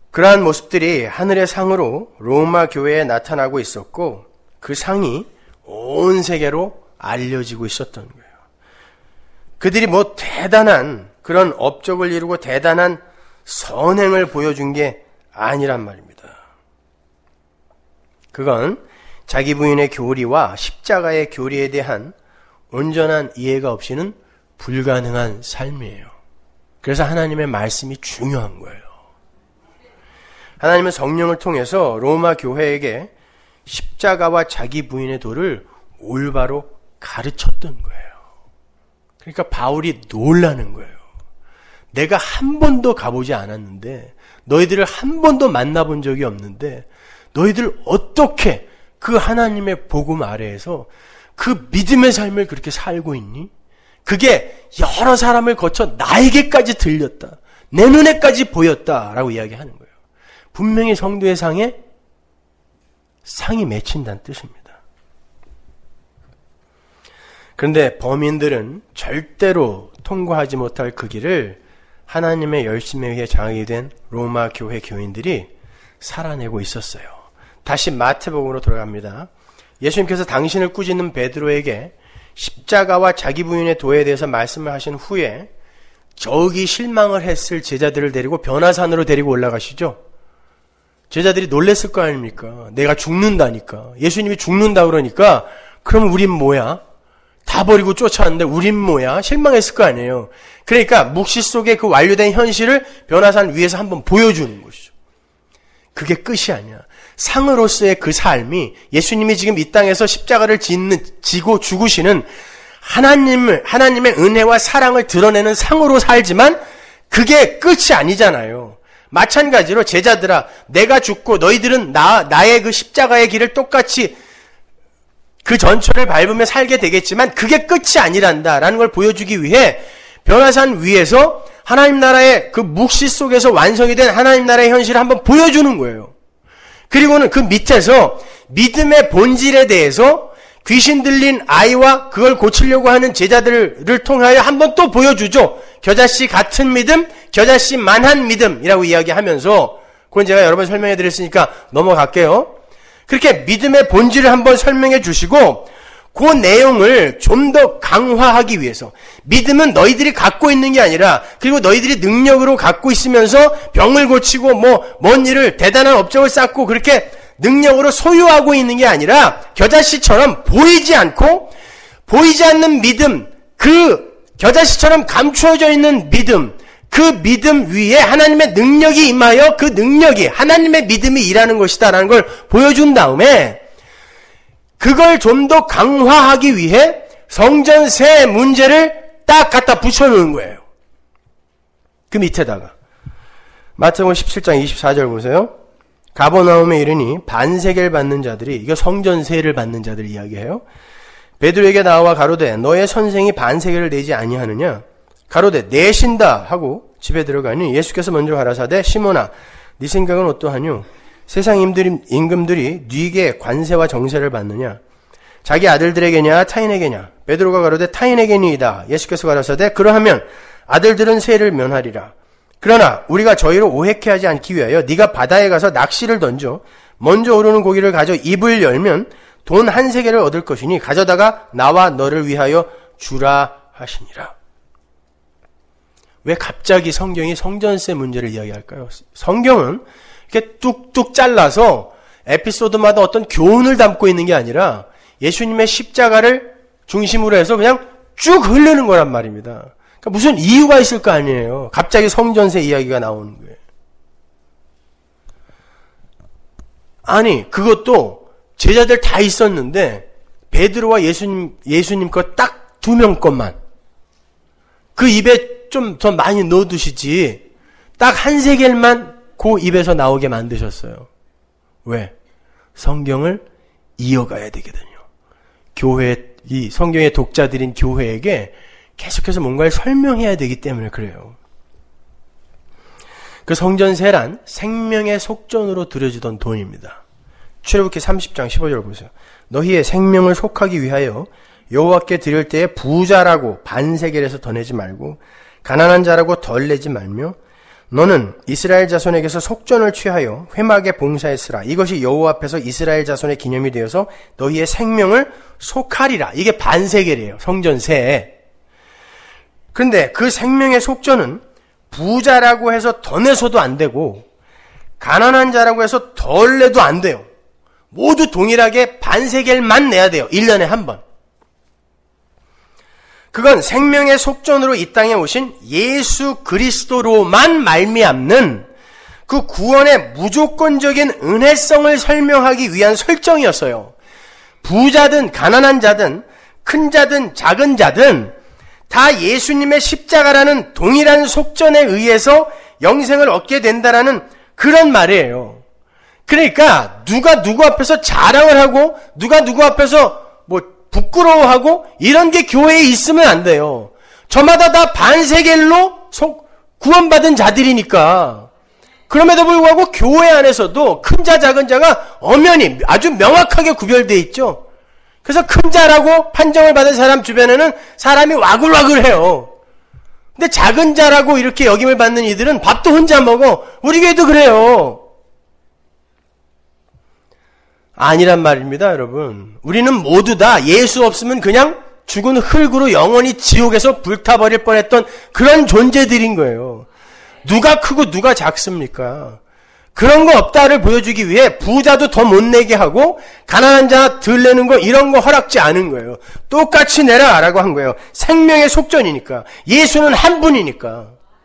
그러한 모습들이 하늘의 상으로 로마 교회에 나타나고 있었고 그 상이 온 세계로 알려지고 있었던 거예요. 그들이 뭐 대단한 그런 업적을 이루고 대단한 선행을 보여준 게 아니란 말입니다. 그건 자기 부인의 교리와 십자가의 교리에 대한 온전한 이해가 없이는 불가능한 삶이에요. 그래서 하나님의 말씀이 중요한 거예요. 하나님은 성령을 통해서 로마 교회에게 십자가와 자기 부인의 도를 올바로 가르쳤던 거예요. 그러니까 바울이 놀라는 거예요. 내가 한 번도 가보지 않았는데, 너희들을 한 번도 만나본 적이 없는데, 너희들 어떻게 그 하나님의 복음 아래에서 그 믿음의 삶을 그렇게 살고 있니? 그게 여러 사람을 거쳐 나에게까지 들렸다. 내 눈에까지 보였다라고 이야기하는 거예요. 분명히 성도의 상에 상이 맺힌다는 뜻입니다. 그런데 범인들은 절대로 통과하지 못할 그 길을 하나님의 열심에 의해 장악이 된 로마 교회 교인들이 살아내고 있었어요. 다시 마태복음으로 돌아갑니다. 예수님께서 당신을 꾸짖는 베드로에게 십자가와 자기 부인의 도에 대해서 말씀을 하신 후에 저기 실망을 했을 제자들을 데리고 변화산으로 데리고 올라가시죠. 제자들이 놀랬을 거 아닙니까? 내가 죽는다니까. 예수님이 죽는다 그러니까 그럼 우린 뭐야? 다 버리고 쫓아왔는데 우린 뭐야? 실망했을 거 아니에요. 그러니까 묵시 속에 그 완료된 현실을 변화산 위에서 한번 보여주는 것이죠. 그게 끝이 아니야. 상으로서의 그 삶이 예수님이 지금 이 땅에서 십자가를 지고 죽으시는 하나님의 은혜와 사랑을 드러내는 상으로 살지만 그게 끝이 아니잖아요. 마찬가지로 제자들아, 내가 죽고 너희들은 나의 그 십자가의 길을 똑같이 그 전철을 밟으며 살게 되겠지만 그게 끝이 아니란다라는 걸 보여주기 위해 변화산 위에서 하나님 나라의 그 묵시 속에서 완성이 된 하나님 나라의 현실을 한번 보여주는 거예요. 그리고는 그 밑에서 믿음의 본질에 대해서 귀신 들린 아이와 그걸 고치려고 하는 제자들을 통하여 한번 또 보여주죠. 겨자씨 같은 믿음, 겨자씨만한 믿음이라고 이야기하면서, 그건 제가 여러 번 설명해 드렸으니까 넘어갈게요. 그렇게 믿음의 본질을 한번 설명해 주시고 그 내용을 좀 더 강화하기 위해서, 믿음은 너희들이 갖고 있는 게 아니라, 그리고 너희들이 능력으로 갖고 있으면서 병을 고치고 먼 일을 대단한 업적을 쌓고 그렇게 능력으로 소유하고 있는 게 아니라 겨자씨처럼 보이지 않고 보이지 않는 믿음, 그 겨자씨처럼 감추어져 있는 믿음, 그 믿음 위에 하나님의 능력이 임하여 그 능력이 하나님의 믿음이 일하는 것이다라는 걸 보여준 다음에 그걸 좀 더 강화하기 위해 성전 세 문제를 딱 갖다 붙여놓은 거예요. 그 밑에다가 마태복음 17장 24절 보세요. 가버나움에 이르니 반세계를 받는 자들이, 이거 성전 세를 받는 자들 이야기해요. 베드로에게 나와 가로되 너의 선생이 반세계를 내지 아니하느냐? 가로되 내신다 하고 집에 들어가니 예수께서 먼저 가라사대 시몬아 네 생각은 어떠하뇨? 세상 임금들이 네게 관세와 정세를 받느냐? 자기 아들들에게냐 타인에게냐? 베드로가 가로되 타인에게니이다. 예수께서 가라사대 그러하면 아들들은 세를 면하리라. 그러나 우리가 저희로 오해케 하지 않기 위하여 네가 바다에 가서 낚시를 던져 먼저 오르는 고기를 가져 입을 열면 돈 한 세겔을 얻을 것이니 가져다가 나와 너를 위하여 주라 하시니라. 왜 갑자기 성경이 성전세 문제를 이야기할까요? 성경은 이렇게 뚝뚝 잘라서 에피소드마다 어떤 교훈을 담고 있는 게 아니라 예수님의 십자가를 중심으로 해서 그냥 쭉 흐르는 거란 말입니다. 그러니까 무슨 이유가 있을 거 아니에요. 갑자기 성전세 이야기가 나오는 거예요. 아니, 그것도 제자들 다 있었는데 베드로와 예수님 거 딱 2명 것만 그 입에 좀 더 많이 넣어두시지 딱 한 세겔만 그 입에서 나오게 만드셨어요. 왜? 성경을 이어가야 되거든요. 이 성경의 독자들인 교회에게 계속해서 뭔가를 설명해야 되기 때문에 그래요. 그 성전세란 생명의 속전으로 들여주던 돈입니다. 출애굽기 30장 15절 보세요. 너희의 생명을 속하기 위하여 여호와께 드릴 때에 부자라고 반세겔에서 더 내지 말고 가난한 자라고 덜 내지 말며 너는 이스라엘 자손에게서 속전을 취하여 회막에 봉사했으라. 이것이 여호와 앞에서 이스라엘 자손의 기념이 되어서 너희의 생명을 속하리라. 이게 반세겔이에요. 성전세에. 그런데 그 생명의 속전은 부자라고 해서 더 내서도 안 되고 가난한 자라고 해서 덜 내도 안 돼요. 모두 동일하게 반세겔만 내야 돼요. 1년에 한 번. 그건 생명의 속전으로 이 땅에 오신 예수 그리스도로만 말미암는 그 구원의 무조건적인 은혜성을 설명하기 위한 설정이었어요. 부자든 가난한 자든 큰 자든 작은 자든 다 예수님의 십자가라는 동일한 속전에 의해서 영생을 얻게 된다라는 그런 말이에요. 그러니까 누가 누구 앞에서 자랑을 하고 누가 누구 앞에서 부끄러워하고 이런 게 교회에 있으면 안 돼요. 저마다 다 반세겔로 구원받은 자들이니까. 그럼에도 불구하고 교회 안에서도 큰 자 작은 자가 엄연히 아주 명확하게 구별되어 있죠. 그래서 큰 자라고 판정을 받은 사람 주변에는 사람이 와글와글해요. 근데 작은 자라고 이렇게 여김을 받는 이들은 밥도 혼자 먹어. 우리 교회도 그래요. 아니란 말입니다, 여러분. 우리는 모두 다 예수 없으면 그냥 죽은 흙으로 영원히 지옥에서 불타버릴 뻔했던 그런 존재들인 거예요. 누가 크고 누가 작습니까? 그런 거 없다를 보여주기 위해 부자도 더 못 내게 하고 가난한 자 덜 내는 거 이런 거 허락지 않은 거예요. 똑같이 내라라고 한 거예요. 생명의 속전이니까. 예수는 한 분이니까.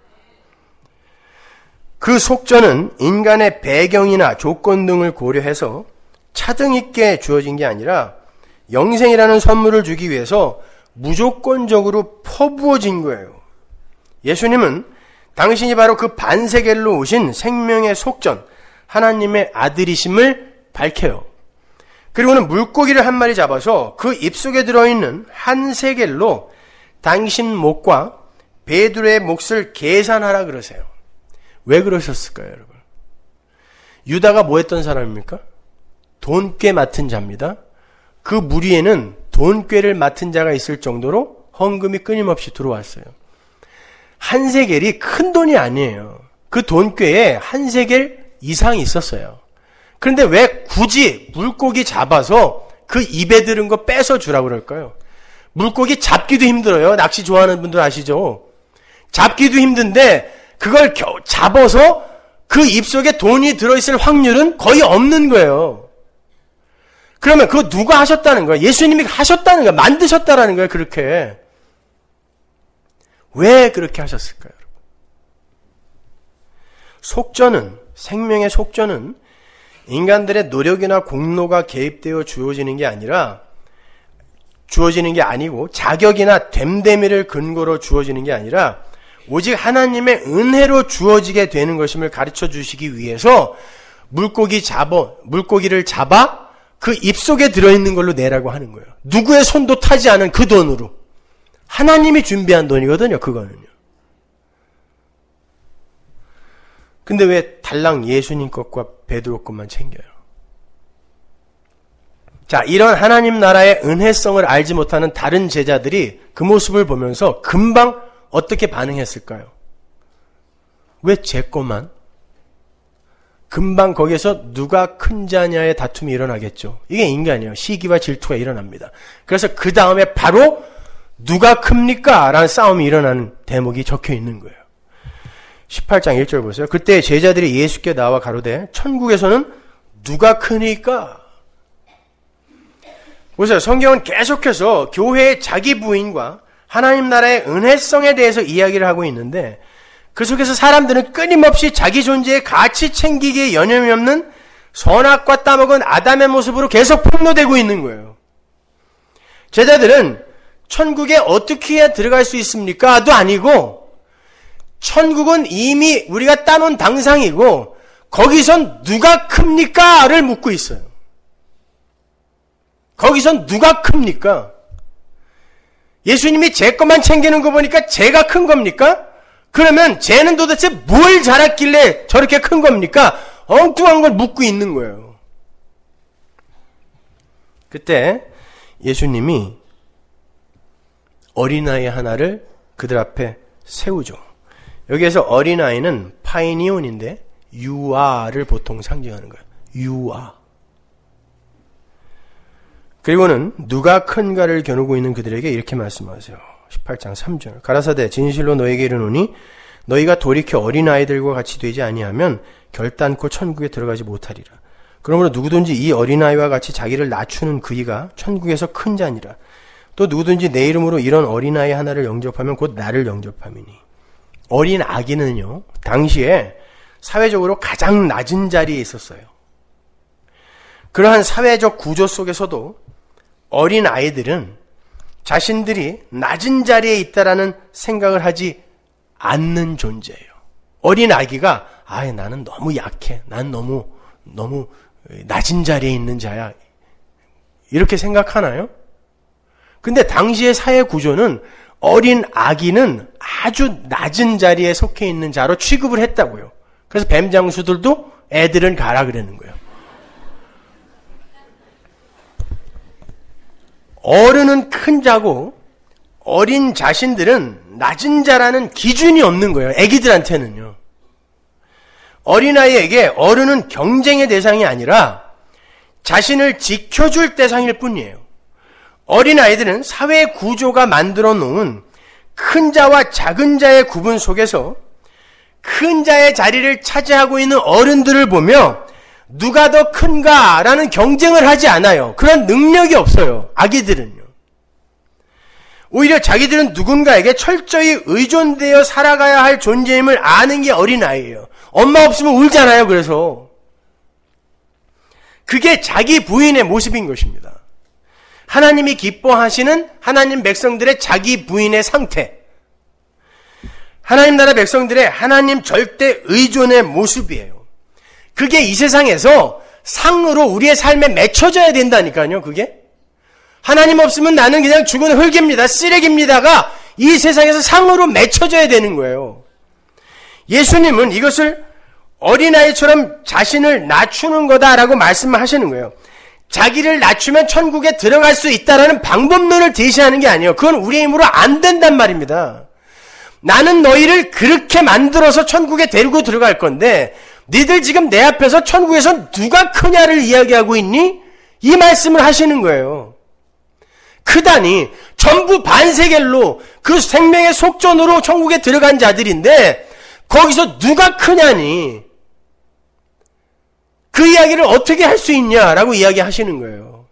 그 속전은 인간의 배경이나 조건 등을 고려해서 차등 있게 주어진 게 아니라 영생이라는 선물을 주기 위해서 무조건적으로 퍼부어진 거예요. 예수님은 당신이 바로 그 반세겔로 오신 생명의 속전, 하나님의 아들이심을 밝혀요. 그리고는 물고기를 한 마리 잡아서 그 입속에 들어있는 한 세겔로 당신 목과 베드로의 몫을 계산하라 그러세요. 왜 그러셨을까요, 여러분? 유다가 뭐 했던 사람입니까? 돈꾀 맡은 자입니다. 그 무리에는 돈꾀를 맡은 자가 있을 정도로 헌금이 끊임없이 들어왔어요. 한 세겔이 큰 돈이 아니에요. 그 돈꾀에 한 세겔 이상이 있었어요. 그런데 왜 굳이 물고기 잡아서 그 입에 들은 거 뺏어 주라고 그럴까요? 물고기 잡기도 힘들어요. 낚시 좋아하는 분들 아시죠? 잡기도 힘든데 그걸 잡아서 그 입속에 돈이 들어있을 확률은 거의 없는 거예요. 그러면 그거 누가 하셨다는 거예요? 예수님이 하셨다는 거예요. 만드셨다라는 거예요. 그렇게. 왜 그렇게 하셨을까요? 속전은, 생명의 속전은 인간들의 노력이나 공로가 개입되어 주어지는 게 아니고 자격이나 됨됨이를 근거로 주어지는 게 아니라 오직 하나님의 은혜로 주어지게 되는 것임을 가르쳐 주시기 위해서 물고기를 잡아 그 입속에 들어있는 걸로 내라고 하는 거예요. 누구의 손도 타지 않은 그 돈으로. 하나님이 준비한 돈이거든요, 그거는요. 근데 왜 달랑 예수님 것과 베드로 것만 챙겨요? 자, 이런 하나님 나라의 은혜성을 알지 못하는 다른 제자들이 그 모습을 보면서 금방 어떻게 반응했을까요? 왜 제 것만? 금방 거기에서 누가 큰 자냐의 다툼이 일어나겠죠. 이게 인간이에요. 시기와 질투가 일어납니다. 그래서 그 다음에 바로 누가 큽니까? 라는 싸움이 일어나는 대목이 적혀 있는 거예요. 18장 1절 보세요. 그때 제자들이 예수께 나와 가로되 천국에서는 누가 크니까? 보세요. 성경은 계속해서 교회의 자기 부인과 하나님 나라의 은혜성에 대해서 이야기를 하고 있는데 그 속에서 사람들은 끊임없이 자기 존재의 가치 챙기기에 여념이 없는 선악과 따먹은 아담의 모습으로 계속 폭로되고 있는 거예요. 제자들은 천국에 어떻게 해야 들어갈 수 있습니까? 도 아니고 천국은 이미 우리가 따놓은 당상이고 거기선 누가 큽니까? 를 묻고 있어요. 거기선 누가 큽니까? 예수님이 제 것만 챙기는 거 보니까 제가 큰 겁니까? 그러면 쟤는 도대체 뭘 잘했길래 저렇게 큰 겁니까? 엉뚱한 걸 묻고 있는 거예요. 그때 예수님이 어린아이 하나를 그들 앞에 세우죠. 여기에서 어린아이는 파이니온인데 유아를 보통 상징하는 거예요. 유아. 그리고는 누가 큰가를 겨누고 있는 그들에게 이렇게 말씀하세요. 18장 3절. 가라사대 진실로 너에게 이르노니 너희가 돌이켜 어린아이들과 같이 되지 아니하면 결단코 천국에 들어가지 못하리라. 그러므로 누구든지 이 어린아이와 같이 자기를 낮추는 그이가 천국에서 큰 자니라. 또 누구든지 내 이름으로 이런 어린아이 하나를 영접하면 곧 나를 영접함이니. 어린 아기는요, 당시에 사회적으로 가장 낮은 자리에 있었어요. 그러한 사회적 구조 속에서도 어린 아이들은 자신들이 낮은 자리에 있다라는 생각을 하지 않는 존재예요. 어린 아기가 나는 너무 약해. 난 너무 낮은 자리에 있는 자야. 이렇게 생각하나요? 근데 당시의 사회 구조는 어린 아기는 아주 낮은 자리에 속해 있는 자로 취급을 했다고요. 그래서 뱀장수들도 애들은 가라 그러는 거예요. 어른은 큰 자고 어린 자신들은 낮은 자라는 기준이 없는 거예요. 애기들한테는요. 어린아이에게 어른은 경쟁의 대상이 아니라 자신을 지켜줄 대상일 뿐이에요. 어린아이들은 사회 구조가 만들어 놓은 큰 자와 작은 자의 구분 속에서 큰 자의 자리를 차지하고 있는 어른들을 보며 누가 더 큰가라는 경쟁을 하지 않아요. 그런 능력이 없어요. 아기들은요. 오히려 자기들은 누군가에게 철저히 의존되어 살아가야 할 존재임을 아는 게 어린아이예요. 엄마 없으면 울잖아요. 그래서 그게 자기 부인의 모습인 것입니다. 하나님이 기뻐하시는 하나님 백성들의 자기 부인의 상태, 하나님 나라 백성들의 하나님 절대 의존의 모습이에요. 그게 이 세상에서 상으로 우리의 삶에 맺혀져야 된다니까요. 그게 하나님 없으면 나는 그냥 죽은 흙입니다, 쓰레기입니다가 이 세상에서 상으로 맺혀져야 되는 거예요. 예수님은 이것을 어린아이처럼 자신을 낮추는 거다라고 말씀하시는 거예요. 자기를 낮추면 천국에 들어갈 수 있다라는 방법론을 제시하는 게 아니에요. 그건 우리의 힘으로 안 된단 말입니다. 나는 너희를 그렇게 만들어서 천국에 데리고 들어갈 건데 니들 지금 내 앞에서 천국에서 누가 크냐를 이야기하고 있니? 이 말씀을 하시는 거예요. 크다니 전부 반세겔로 그 생명의 속전으로 천국에 들어간 자들인데 거기서 누가 크냐니 그 이야기를 어떻게 할 수 있냐라고 이야기하시는 거예요.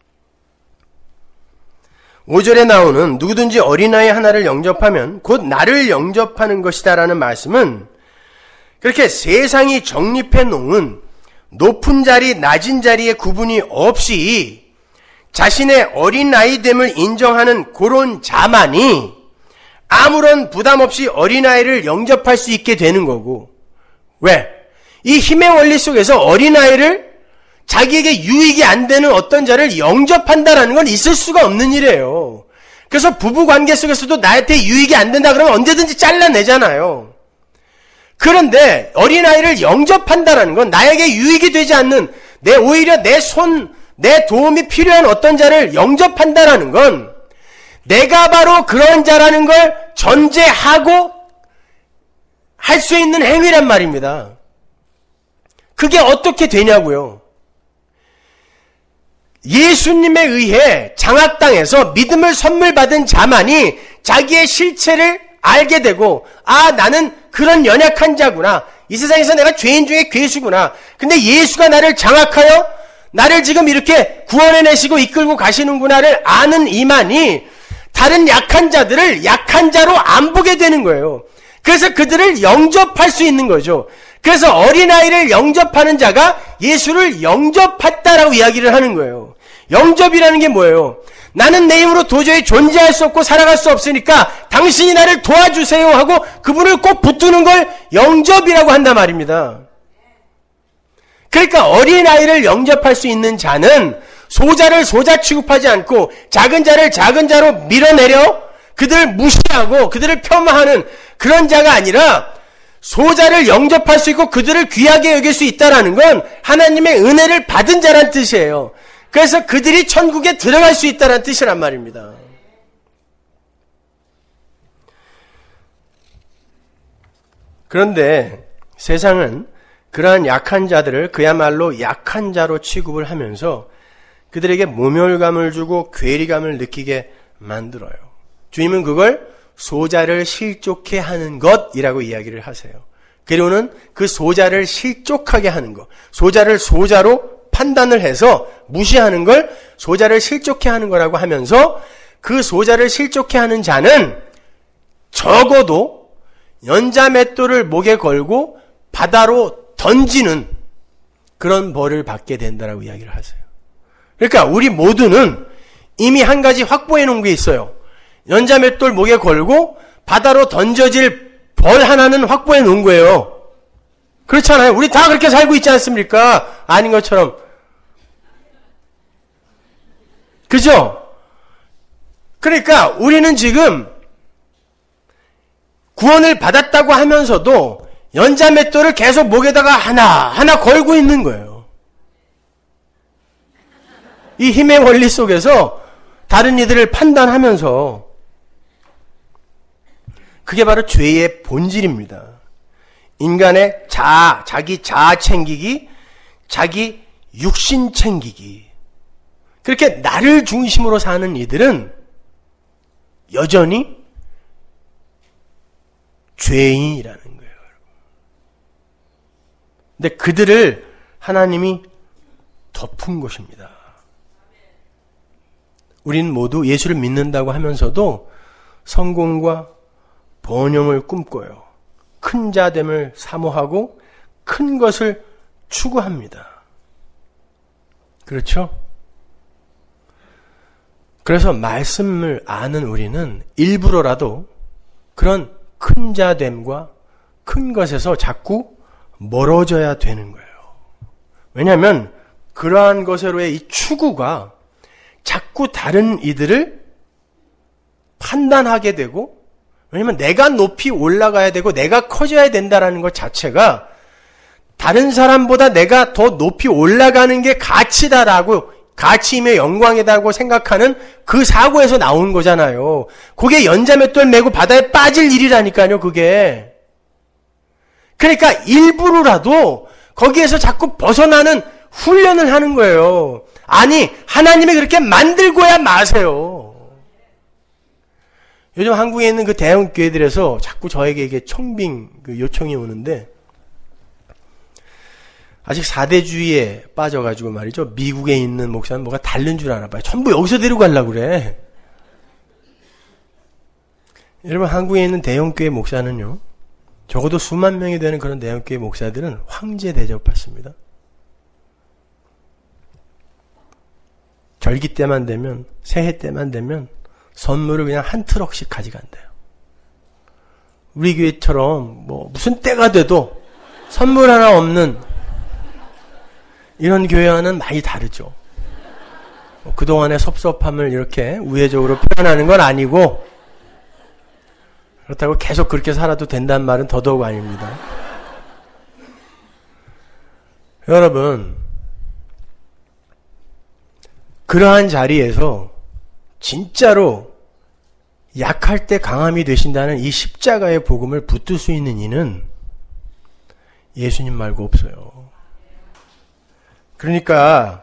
5절에 나오는 누구든지 어린아이 하나를 영접하면 곧 나를 영접하는 것이다 라는 말씀은 그렇게 세상이 정립해 놓은 높은 자리, 낮은 자리의 구분이 없이 자신의 어린아이됨을 인정하는 그런 자만이 아무런 부담 없이 어린아이를 영접할 수 있게 되는 거고, 왜? 이 힘의 원리 속에서 어린아이를 자기에게 유익이 안 되는 어떤 자를 영접한다라는 건 있을 수가 없는 일이에요. 그래서 부부관계 속에서도 나한테 유익이 안 된다 그러면 언제든지 잘라내잖아요. 그런데 어린아이를 영접한다라는 건 나에게 유익이 되지 않는 오히려 내 도움이 필요한 어떤 자를 영접한다라는 건 내가 바로 그런 자라는 걸 전제하고 할 수 있는 행위란 말입니다. 그게 어떻게 되냐고요. 예수님에 의해 장학당에서 믿음을 선물 받은 자만이 자기의 실체를 알게 되고 나는 그런 연약한 자구나. 이 세상에서 내가 죄인 중에 괴수구나. 근데 예수가 나를 장학하여 나를 지금 이렇게 구원해내시고 이끌고 가시는구나를 아는 이만이 다른 약한 자들을 약한 자로 안 보게 되는 거예요. 그래서 그들을 영접할 수 있는 거죠. 그래서 어린아이를 영접하는 자가 예수를 영접했다라고 이야기를 하는 거예요. 영접이라는 게 뭐예요? 나는 내 힘으로 도저히 존재할 수 없고 살아갈 수 없으니까 당신이 나를 도와주세요 하고 그분을 꼭 붙드는 걸 영접이라고 한단 말입니다. 그러니까 어린아이를 영접할 수 있는 자는 소자를 소자 취급하지 않고 작은 자를 작은 자로 밀어내려 그들을 무시하고 그들을 폄하하는 그런 자가 아니라 소자를 영접할 수 있고 그들을 귀하게 여길 수 있다는 건 하나님의 은혜를 받은 자란 뜻이에요. 그래서 그들이 천국에 들어갈 수 있다는 뜻이란 말입니다. 그런데 세상은 그러한 약한 자들을 그야말로 약한 자로 취급을 하면서 그들에게 모멸감을 주고 괴리감을 느끼게 만들어요. 주님은 그걸 소자를 실족해 하는 것이라고 이야기를 하세요. 그리고는 그 소자를 실족하게 하는 것, 소자를 소자로 판단을 해서 무시하는 걸 소자를 실족해 하는 거라고 하면서 그 소자를 실족해 하는 자는 적어도 연자맷돌을 목에 걸고 바다로 던지는 그런 벌을 받게 된다라고 이야기를 하세요. 그러니까 우리 모두는 이미 한 가지 확보해 놓은 게 있어요. 연자맷돌 목에 걸고 바다로 던져질 벌 하나는 확보해 놓은 거예요. 그렇잖아요. 우리 다 그렇게 살고 있지 않습니까? 아닌 것처럼. 그죠? 그러니까 우리는 지금 구원을 받았다고 하면서도 연자맷돌을 계속 목에다가 하나 걸고 있는 거예요. 이 힘의 원리 속에서 다른 이들을 판단하면서 그게 바로 죄의 본질입니다. 인간의 자기 자아 챙기기, 자기 육신 챙기기. 그렇게 나를 중심으로 사는 이들은 여전히 죄인이라는 거예요. 근데 그들을 하나님이 덮은 것입니다. 우리는 모두 예수를 믿는다고 하면서도 성공과 번영을 꿈꿔요. 큰 자됨을 사모하고 큰 것을 추구합니다. 그렇죠? 그래서 말씀을 아는 우리는 일부러라도 그런 큰 자됨과 큰 것에서 자꾸 멀어져야 되는 거예요. 왜냐하면 그러한 것으로의 이 추구가 자꾸 다른 이들을 판단하게 되고, 왜냐하면 내가 높이 올라가야 되고 내가 커져야 된다는 것 자체가 다른 사람보다 내가 더 높이 올라가는 게 가치다라고, 가치이며 영광이다고 생각하는 그 사고에서 나온 거잖아요. 그게 연자맷돌 메고 바다에 빠질 일이라니까요, 그게. 그러니까 일부러라도 거기에서 자꾸 벗어나는 훈련을 하는 거예요. 아니, 하나님이 그렇게 만들고야 마세요. 요즘 한국에 있는 그 대형 교회들에서 자꾸 저에게 이게 청빙 그 요청이 오는데, 아직 4대주의에 빠져가지고 말이죠. 미국에 있는 목사는 뭐가 다른 줄 아나 봐요. 전부 여기서 데리고 가려고 그래. 여러분, 한국에 있는 대형교회 목사는요, 적어도 수만 명이 되는 그런 대형교회 목사들은 황제 대접받습니다. 절기 때만 되면, 새해 때만 되면 선물을 그냥 한 트럭씩 가져간대요. 우리 교회처럼 뭐 무슨 때가 돼도 선물 하나 없는 이런 교회와는 많이 다르죠. 그동안의 섭섭함을 이렇게 우회적으로 표현하는 건 아니고, 그렇다고 계속 그렇게 살아도 된다는 말은 더더욱 아닙니다. 여러분, 그러한 자리에서 진짜로 약할 때 강함이 되신다는 이 십자가의 복음을 붙들 수 있는 이는 예수님 말고 없어요. 그러니까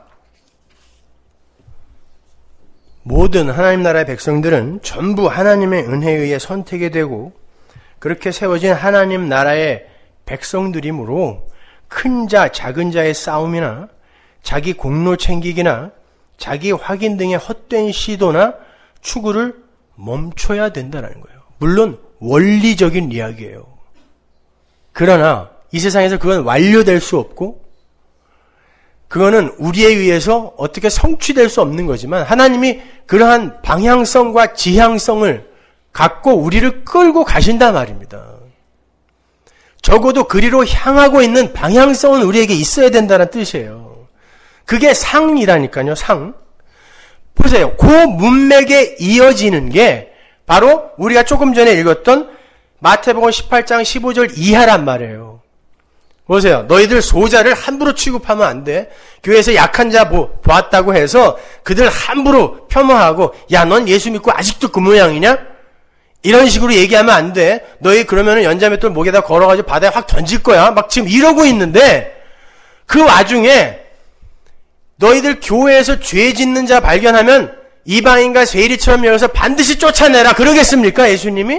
모든 하나님 나라의 백성들은 전부 하나님의 은혜에 의해 선택이 되고 그렇게 세워진 하나님 나라의 백성들이므로 큰 자, 작은 자의 싸움이나 자기 공로 챙기기나 자기 확인 등의 헛된 시도나 추구를 멈춰야 된다는 거예요. 물론 원리적인 이야기예요. 그러나 이 세상에서 그건 완료될 수 없고 그거는 우리에 의해서 어떻게 성취될 수 없는 거지만 하나님이 그러한 방향성과 지향성을 갖고 우리를 끌고 가신단 말입니다. 적어도 그리로 향하고 있는 방향성은 우리에게 있어야 된다는 뜻이에요. 그게 상이라니까요, 상. 보세요. 그 문맥에 이어지는 게 바로 우리가 조금 전에 읽었던 마태복음 18장 15절 이하란 말이에요. 보세요. 너희들 소자를 함부로 취급하면 안 돼. 교회에서 약한 자 보았다고 해서 그들 함부로 폄하하고 야, 넌 예수 믿고 아직도 그 모양이냐? 이런 식으로 얘기하면 안 돼. 너희 그러면은 연자맷돌 목에다 걸어가지고 바다에 확 던질 거야. 막 지금 이러고 있는데 그 와중에 너희들 교회에서 죄 짓는 자 발견하면 이방인과 세리처럼 여기서 반드시 쫓아내라. 그러겠습니까? 예수님이?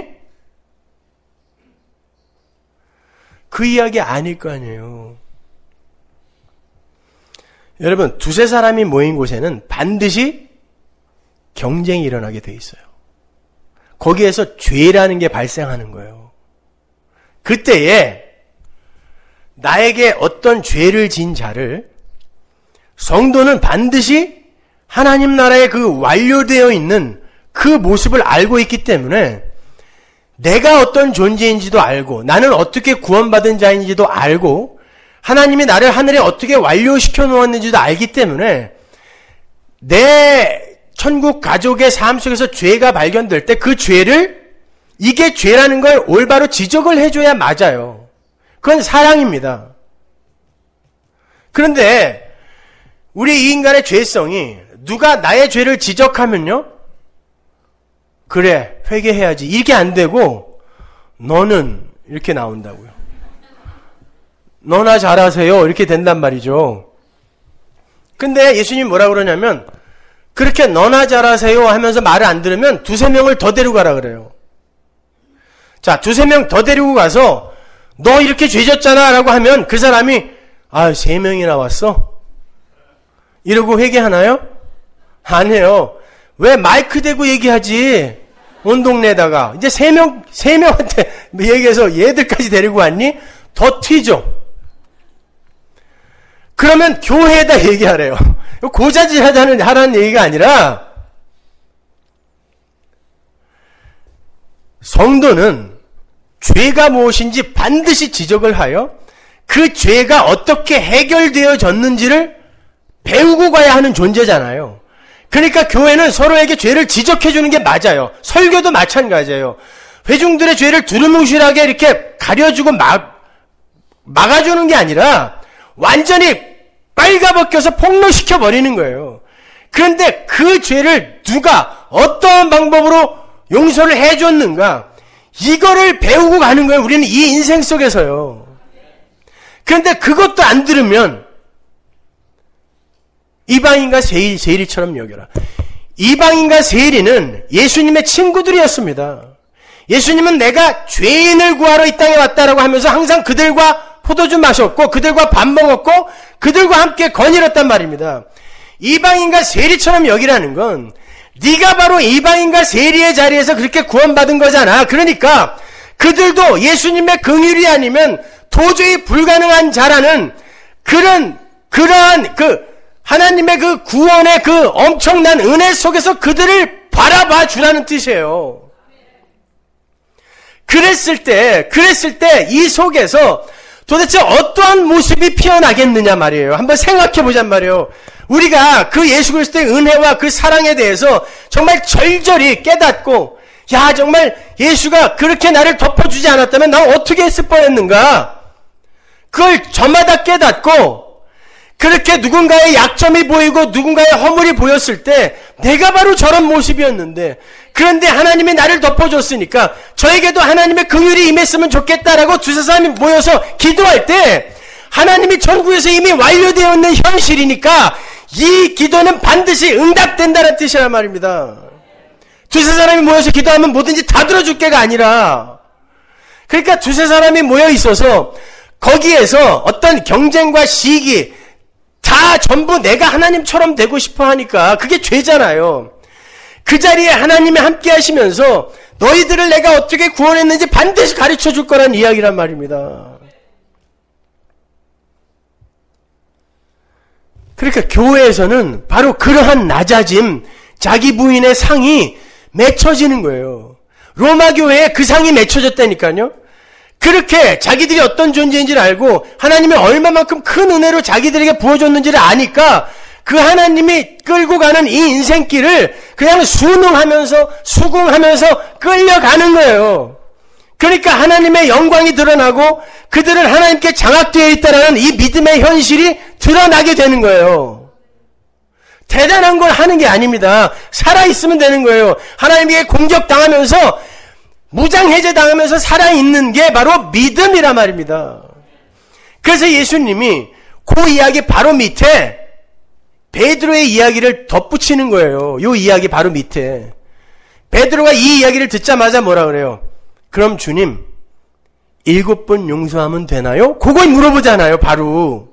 그 이야기 아닐 거 아니에요. 여러분, 두세 사람이 모인 곳에는 반드시 경쟁이 일어나게 돼 있어요. 거기에서 죄라는 게 발생하는 거예요. 그때에 나에게 어떤 죄를 지은 자를 성도는 반드시 하나님 나라의 그 완료되어 있는 그 모습을 알고 있기 때문에 내가 어떤 존재인지도 알고 나는 어떻게 구원받은 자인지도 알고 하나님이 나를 하늘에 어떻게 완료시켜 놓았는지도 알기 때문에 내 천국 가족의 삶 속에서 죄가 발견될 때 그 죄를 이게 죄라는 걸 올바로 지적을 해줘야 맞아요. 그건 사랑입니다. 그런데 우리 이 인간의 죄성이 누가 나의 죄를 지적하면요, 그래 회개해야지 이게 안 되고 너는 이렇게 나온다고요. 너나 잘하세요 이렇게 된단 말이죠. 근데 예수님이 뭐라 그러냐면 그렇게 너나 잘하세요 하면서 말을 안 들으면 두세 명을 더 데리고 가라 그래요. 자, 두세 명 더 데리고 가서 너 이렇게 죄졌잖아 라고 하면 그 사람이 세 명이나 왔어? 이러고 회개하나요? 안 해요. 왜 마이크 대고 얘기하지? 온 동네에다가 이제 세 명한테 얘기해서 얘들까지 데리고 왔니? 더 튀죠. 그러면 교회에다 얘기하래요. 고자질 하라는 얘기가 아니라 성도는 죄가 무엇인지 반드시 지적을 하여 그 죄가 어떻게 해결되어졌는지를 배우고 가야 하는 존재잖아요. 그러니까 교회는 서로에게 죄를 지적해 주는 게 맞아요. 설교도 마찬가지예요. 회중들의 죄를 두루뭉실하게 이렇게 가려주고 막아주는 게 아니라 완전히 빨가벗겨서 폭로시켜 버리는 거예요. 그런데 그 죄를 누가 어떠한 방법으로 용서를 해줬는가, 이거를 배우고 가는 거예요. 우리는 이 인생 속에서요. 그런데 그것도 안 들으면 이방인과 세리처럼 여겨라. 이방인과 세리는 예수님의 친구들이었습니다. 예수님은 내가 죄인을 구하러 이 땅에 왔다라고 하면서 항상 그들과 포도주 마셨고 그들과 밥 먹었고 그들과 함께 거닐었단 말입니다. 이방인과 세리처럼 여기라는 건 네가 바로 이방인과 세리의 자리에서 그렇게 구원받은 거잖아. 그러니까 그들도 예수님의 긍휼이 아니면 도저히 불가능한 자라는 그러한 하나님의 그 구원의 그 엄청난 은혜 속에서 그들을 바라봐 주라는 뜻이에요. 그랬을 때 이 속에서 도대체 어떠한 모습이 피어나겠느냐 말이에요. 한번 생각해 보잔 말이에요. 우리가 그 예수 그리스도의 은혜와 그 사랑에 대해서 정말 절절히 깨닫고, 야, 정말 예수가 그렇게 나를 덮어주지 않았다면 난 어떻게 했을 뻔했는가? 그걸 저마다 깨닫고, 그렇게 누군가의 약점이 보이고 누군가의 허물이 보였을 때 내가 바로 저런 모습이었는데, 그런데 하나님이 나를 덮어줬으니까 저에게도 하나님의 긍휼이 임했으면 좋겠다라고 두세 사람이 모여서 기도할 때 하나님이 천국에서 이미 완료되어 있는 현실이니까 이 기도는 반드시 응답된다는 뜻이란 말입니다. 두세 사람이 모여서 기도하면 뭐든지 다 들어줄 게가 아니라, 그러니까 두세 사람이 모여 있어서 거기에서 어떤 경쟁과 시기 다 전부 내가 하나님처럼 되고 싶어 하니까 그게 죄잖아요. 그 자리에 하나님이 함께 하시면서 너희들을 내가 어떻게 구원했는지 반드시 가르쳐 줄 거란 이야기란 말입니다. 그러니까 교회에서는 바로 그러한 낮아짐, 자기 부인의 상이 맺혀지는 거예요. 로마 교회에 그 상이 맺혀졌다니까요. 그렇게 자기들이 어떤 존재인지를 알고 하나님이 얼마만큼 큰 은혜로 자기들에게 부어줬는지를 아니까 그 하나님이 끌고 가는 이 인생길을 그냥 수긍하면서 끌려가는 거예요. 그러니까 하나님의 영광이 드러나고 그들은 하나님께 장악되어 있다는 이 믿음의 현실이 드러나게 되는 거예요. 대단한 걸 하는 게 아닙니다. 살아있으면 되는 거예요. 하나님에게 공격당하면서 무장해제 당하면서 살아있는 게 바로 믿음이란 말입니다. 그래서 예수님이 그 이야기 바로 밑에 베드로의 이야기를 덧붙이는 거예요. 이 이야기 바로 밑에. 베드로가 이 이야기를 듣자마자 뭐라 그래요? 그럼 주님, 7번 용서하면 되나요? 그걸 물어보잖아요, 바로.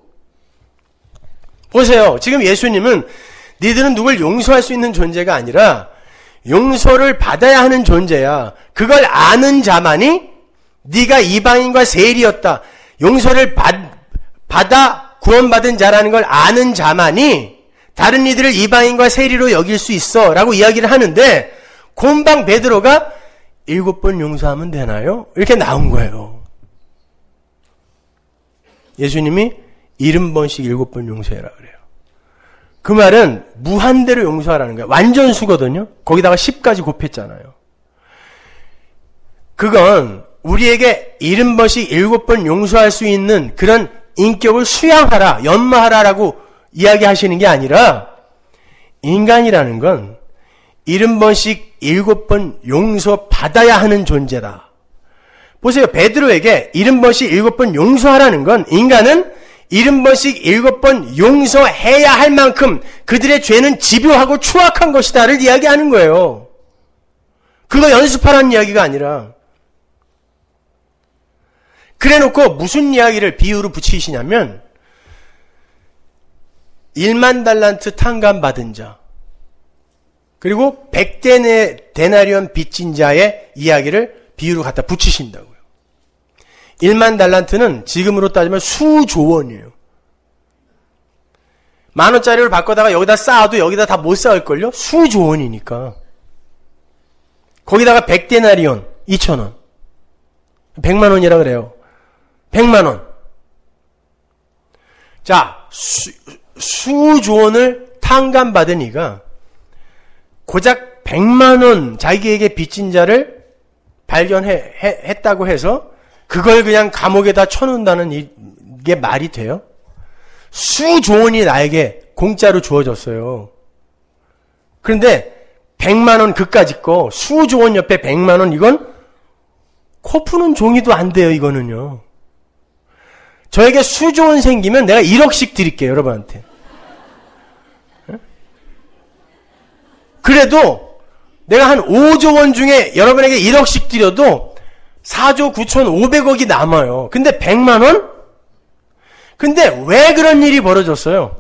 보세요. 지금 예수님은 니들은 누굴 용서할 수 있는 존재가 아니라 용서를 받아야 하는 존재야. 그걸 아는 자만이 네가 이방인과 세리였다. 용서를 받아 구원받은 자라는 걸 아는 자만이 다른 이들을 이방인과 세리로 여길 수 있어 라고 이야기를 하는데 곰방 베드로가 7번 용서하면 되나요? 이렇게 나온 거예요. 예수님이 70번씩 7번 용서해라 그래요. 그 말은 무한대로 용서하라는 거예요. 완전수거든요. 거기다가 10까지 곱했잖아요. 그건 우리에게 70번씩 7번 용서할 수 있는 그런 인격을 수양하라, 연마하라라고 이야기하시는 게 아니라 인간이라는 건 70번씩 7번 용서받아야 하는 존재다. 보세요. 베드로에게 70번씩 7번 용서하라는 건 인간은 70번씩 7번 용서해야 할 만큼 그들의 죄는 집요하고 추악한 것이다를 이야기하는 거예요. 그거 연습하라는 이야기가 아니라. 그래놓고 무슨 이야기를 비유로 붙이시냐면 1만 달란트 탕감 받은 자 그리고 100데나리온 빚진 자의 이야기를 비유로 갖다 붙이신다고요. 1만 달란트는 지금으로 따지면 수조 원이에요. 10,000원짜리를 바꿔다가 여기다 쌓아도 여기다 다 못 쌓을걸요? 수조 원이니까. 거기다가 100데나리온 2,000원 100만 원이라 그래요. 100만 원. 자, 수조 원을 탕감받은 이가 고작 100만 원 자기에게 빚진 자를 발견했다고 해서 그걸 그냥 감옥에다 쳐놓는다는 이게 말이 돼요? 수조 원이 나에게 공짜로 주어졌어요. 그런데 100만 원 그까짓 거 수조 원 옆에 100만 원 이건 코 푸는 종이도 안 돼요. 이거는요. 저에게 수조 원 생기면 내가 1억씩 드릴게요. 여러분한테. 그래도 내가 한 5조 원 중에 여러분에게 1억씩 드려도 4조 9,500억이 남아요. 근데 100만 원? 근데 왜 그런 일이 벌어졌어요?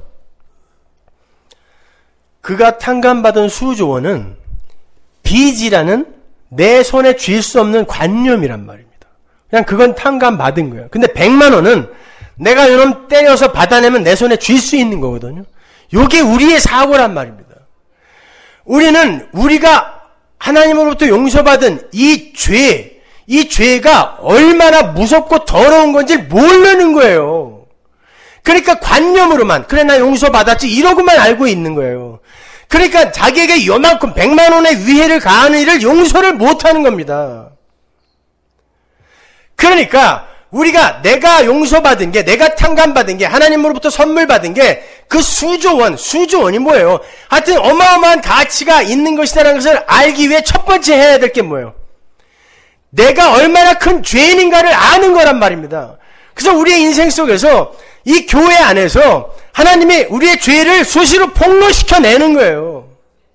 그가 탕감받은 수조 원은 빚이라는 내 손에 쥘 수 없는 관념이란 말입니다. 그냥 그건 탕감받은 거예요. 근데 100만 원은 내가 이놈 때려서 받아내면 내 손에 쥘 수 있는 거거든요. 이게 우리의 사고란 말입니다. 우리는 우리가 하나님으로부터 용서받은 이 죄가 얼마나 무섭고 더러운 건지 모르는 거예요. 그러니까 관념으로만 그래 나 용서받았지 이러고만 알고 있는 거예요. 그러니까 자기에게 요만큼 100만 원의 위해를 가하는 일을 용서를 못하는 겁니다. 그러니까 우리가 내가 용서받은 게 내가 탕감받은 게 하나님으로부터 선물 받은 게 그 수조 원이 뭐예요? 하여튼 어마어마한 가치가 있는 것이다라는 것을 알기 위해 첫 번째 해야 될 게 뭐예요? 내가 얼마나 큰 죄인인가를 아는 거란 말입니다. 그래서 우리의 인생 속에서 이 교회 안에서 하나님이 우리의 죄를 수시로 폭로시켜내는 거예요.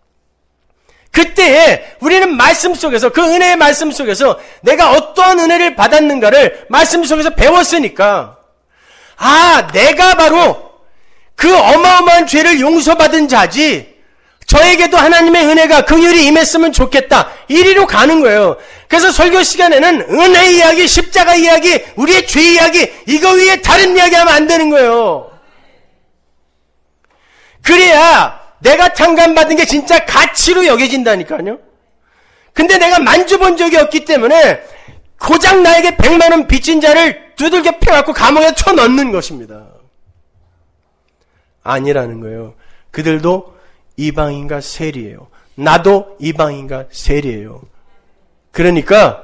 그때에 우리는 말씀 속에서 그 은혜의 말씀 속에서 내가 어떠한 은혜를 받았는가를 말씀 속에서 배웠으니까 내가 바로 그 어마어마한 죄를 용서받은 자지 저에게도 하나님의 은혜가 긍휼이 임했으면 좋겠다 이리로 가는 거예요. 그래서 설교 시간에는 은혜 이야기, 십자가 이야기, 우리의 죄 이야기 이거 위에 다른 이야기하면 안 되는 거예요. 그래야 내가 탕감받은 게 진짜 가치로 여겨진다니까요. 근데 내가 만져본 적이 없기 때문에 고작 나에게 100만 원 빚진 자를 두들겨 패갖고 감옥에 쳐넣는 것입니다. 아니라는 거예요. 그들도 이방인과 세리예요. 나도 이방인과 세리예요. 그러니까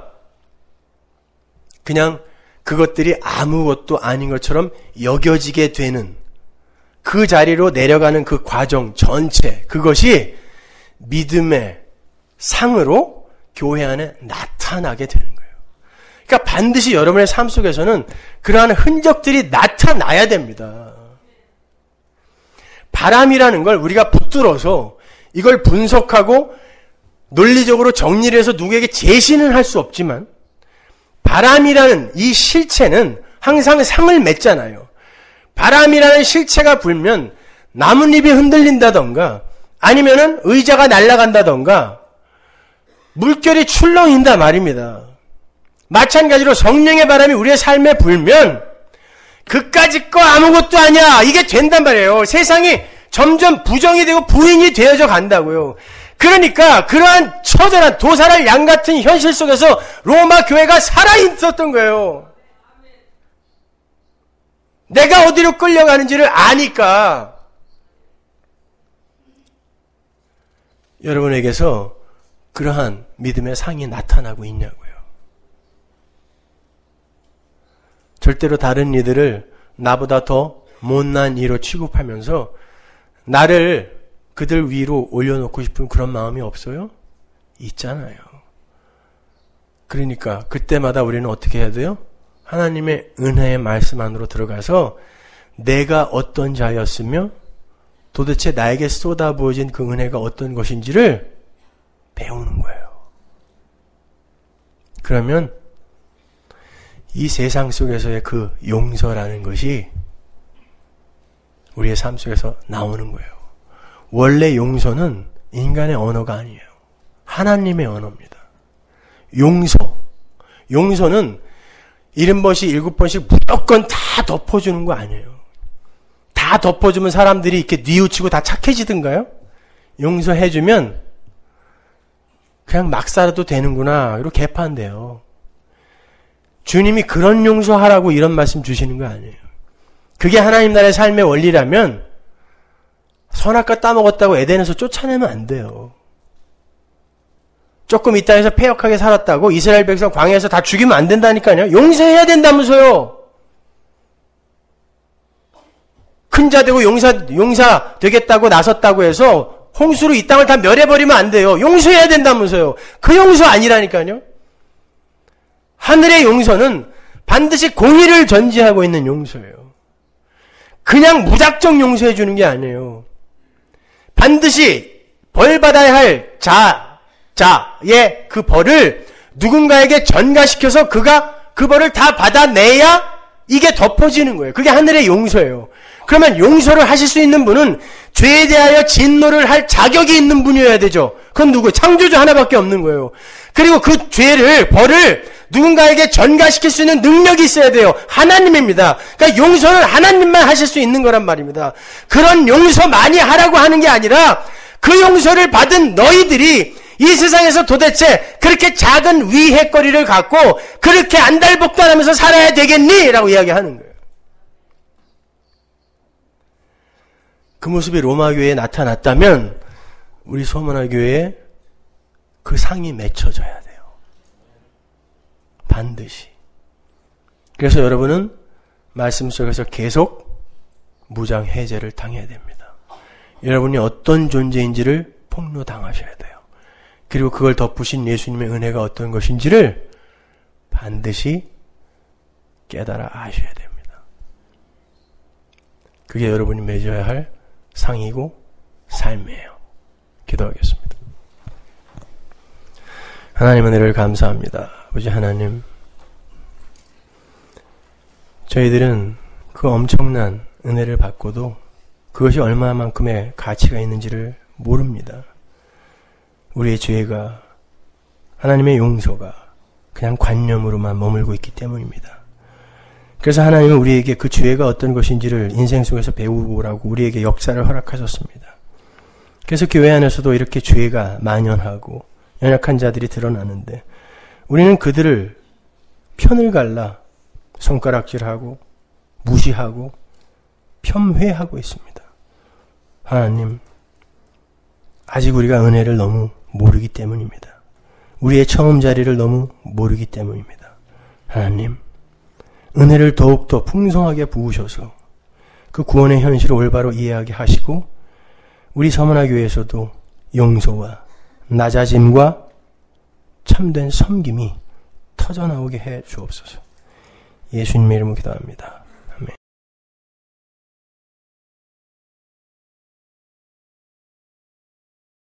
그냥 그것들이 아무것도 아닌 것처럼 여겨지게 되는 그 자리로 내려가는 그 과정 전체 그것이 믿음의 상으로 교회 안에 나타납니다. 나타나게 되는 거예요. 그러니까 반드시 여러분의 삶 속에서는 그러한 흔적들이 나타나야 됩니다. 바람이라는 걸 우리가 붙들어서 이걸 분석하고 논리적으로 정리를 해서 누구에게 제시는 할 수 없지만 바람이라는 이 실체는 항상 상을 맺잖아요. 바람이라는 실체가 불면 나뭇잎이 흔들린다던가 아니면은 의자가 날아간다던가 물결이 출렁인다 말입니다. 마찬가지로 성령의 바람이 우리의 삶에 불면 그까짓 거 아무것도 아니야 이게 된단 말이에요. 세상이 점점 부정이 되고 부인이 되어져 간다고요. 그러니까 그러한 처절한 도살할 양 같은 현실 속에서 로마 교회가 살아있었던 거예요. 내가 어디로 끌려가는지를 아니까. 여러분에게서 그러한 믿음의 상이 나타나고 있냐고요. 절대로 다른 이들을 나보다 더 못난 이로 취급하면서 나를 그들 위로 올려놓고 싶은 그런 마음이 없어요? 있잖아요. 그러니까 그때마다 우리는 어떻게 해야 돼요? 하나님의 은혜의 말씀 안으로 들어가서 내가 어떤 자였으며 도대체 나에게 쏟아부어진 그 은혜가 어떤 것인지를 배우는 거예요. 그러면 이 세상 속에서의 그 용서라는 것이 우리의 삶 속에서 나오는 거예요. 원래 용서는 인간의 언어가 아니에요. 하나님의 언어입니다. 용서는 70번씩 7번씩 무조건 다 덮어주는 거 아니에요. 다 덮어주면 사람들이 이렇게 뉘우치고 다 착해지든가요? 용서해주면 그냥 막 살아도 되는구나 이렇게 개판돼요. 주님이 그런 용서하라고 이런 말씀 주시는 거 아니에요. 그게 하나님 나라의 삶의 원리라면 선악과 따먹었다고 에덴에서 쫓아내면 안 돼요. 조금 이 땅에서 패역하게 살았다고 이스라엘 백성 광야에서 다 죽이면 안 된다니까요. 용서해야 된다면서요. 큰 자 되고 용사 되겠다고 나섰다고 해서 홍수로 이 땅을 다 멸해버리면 안 돼요. 용서해야 된다면서요. 그 용서 아니라니까요. 하늘의 용서는 반드시 공의를 전제하고 있는 용서예요. 그냥 무작정 용서해 주는 게 아니에요. 반드시 벌 받아야 할 자의 그 벌을 누군가에게 전가시켜서 그가 그 벌을 다 받아내야 이게 덮어지는 거예요. 그게 하늘의 용서예요. 그러면 용서를 하실 수 있는 분은 죄에 대하여 진노를 할 자격이 있는 분이어야 되죠. 그건 누구예요? 창조주 하나밖에 없는 거예요. 그리고 그 벌을 누군가에게 전가시킬 수 있는 능력이 있어야 돼요. 하나님입니다. 그러니까 용서는 하나님만 하실 수 있는 거란 말입니다. 그런 용서 많이 하라고 하는 게 아니라 그 용서를 받은 너희들이 이 세상에서 도대체 그렇게 작은 위해거리를 갖고 그렇게 안달복달하면서 살아야 되겠니? 라고 이야기하는 거예요. 그 모습이 로마 교회에 나타났다면 우리 소문화 교회에 그 상이 맺혀져야 돼요. 반드시. 그래서 여러분은 말씀 속에서 계속 무장해제를 당해야 됩니다. 여러분이 어떤 존재인지를 폭로당하셔야 돼요. 그리고 그걸 덮으신 예수님의 은혜가 어떤 것인지를 반드시 깨달아 아셔야 됩니다. 그게 여러분이 맺어야 할 상이고 삶이에요. 기도하겠습니다. 하나님 은혜를 감사합니다. 아버지 하나님, 저희들은 그 엄청난 은혜를 받고도 그것이 얼마만큼의 가치가 있는지를 모릅니다. 우리의 죄가, 하나님의 용서가 그냥 관념으로만 머물고 있기 때문입니다. 그래서 하나님은 우리에게 그 죄가 어떤 것인지를 인생 속에서 배우라고 우리에게 역사를 허락하셨습니다. 그래서 교회 안에서도 이렇게 죄가 만연하고 연약한 자들이 드러나는데 우리는 그들을 편을 갈라 손가락질하고 무시하고 폄훼하고 있습니다. 하나님, 아직 우리가 은혜를 너무 모르기 때문입니다. 우리의 처음 자리를 너무 모르기 때문입니다. 하나님, 은혜를 더욱더 풍성하게 부으셔서 그 구원의 현실을 올바로 이해하게 하시고 우리 서문화 교회에서도 용서와 낮아짐과 참된 섬김이 터져나오게 해 주옵소서. 예수님의 이름으로 기도합니다.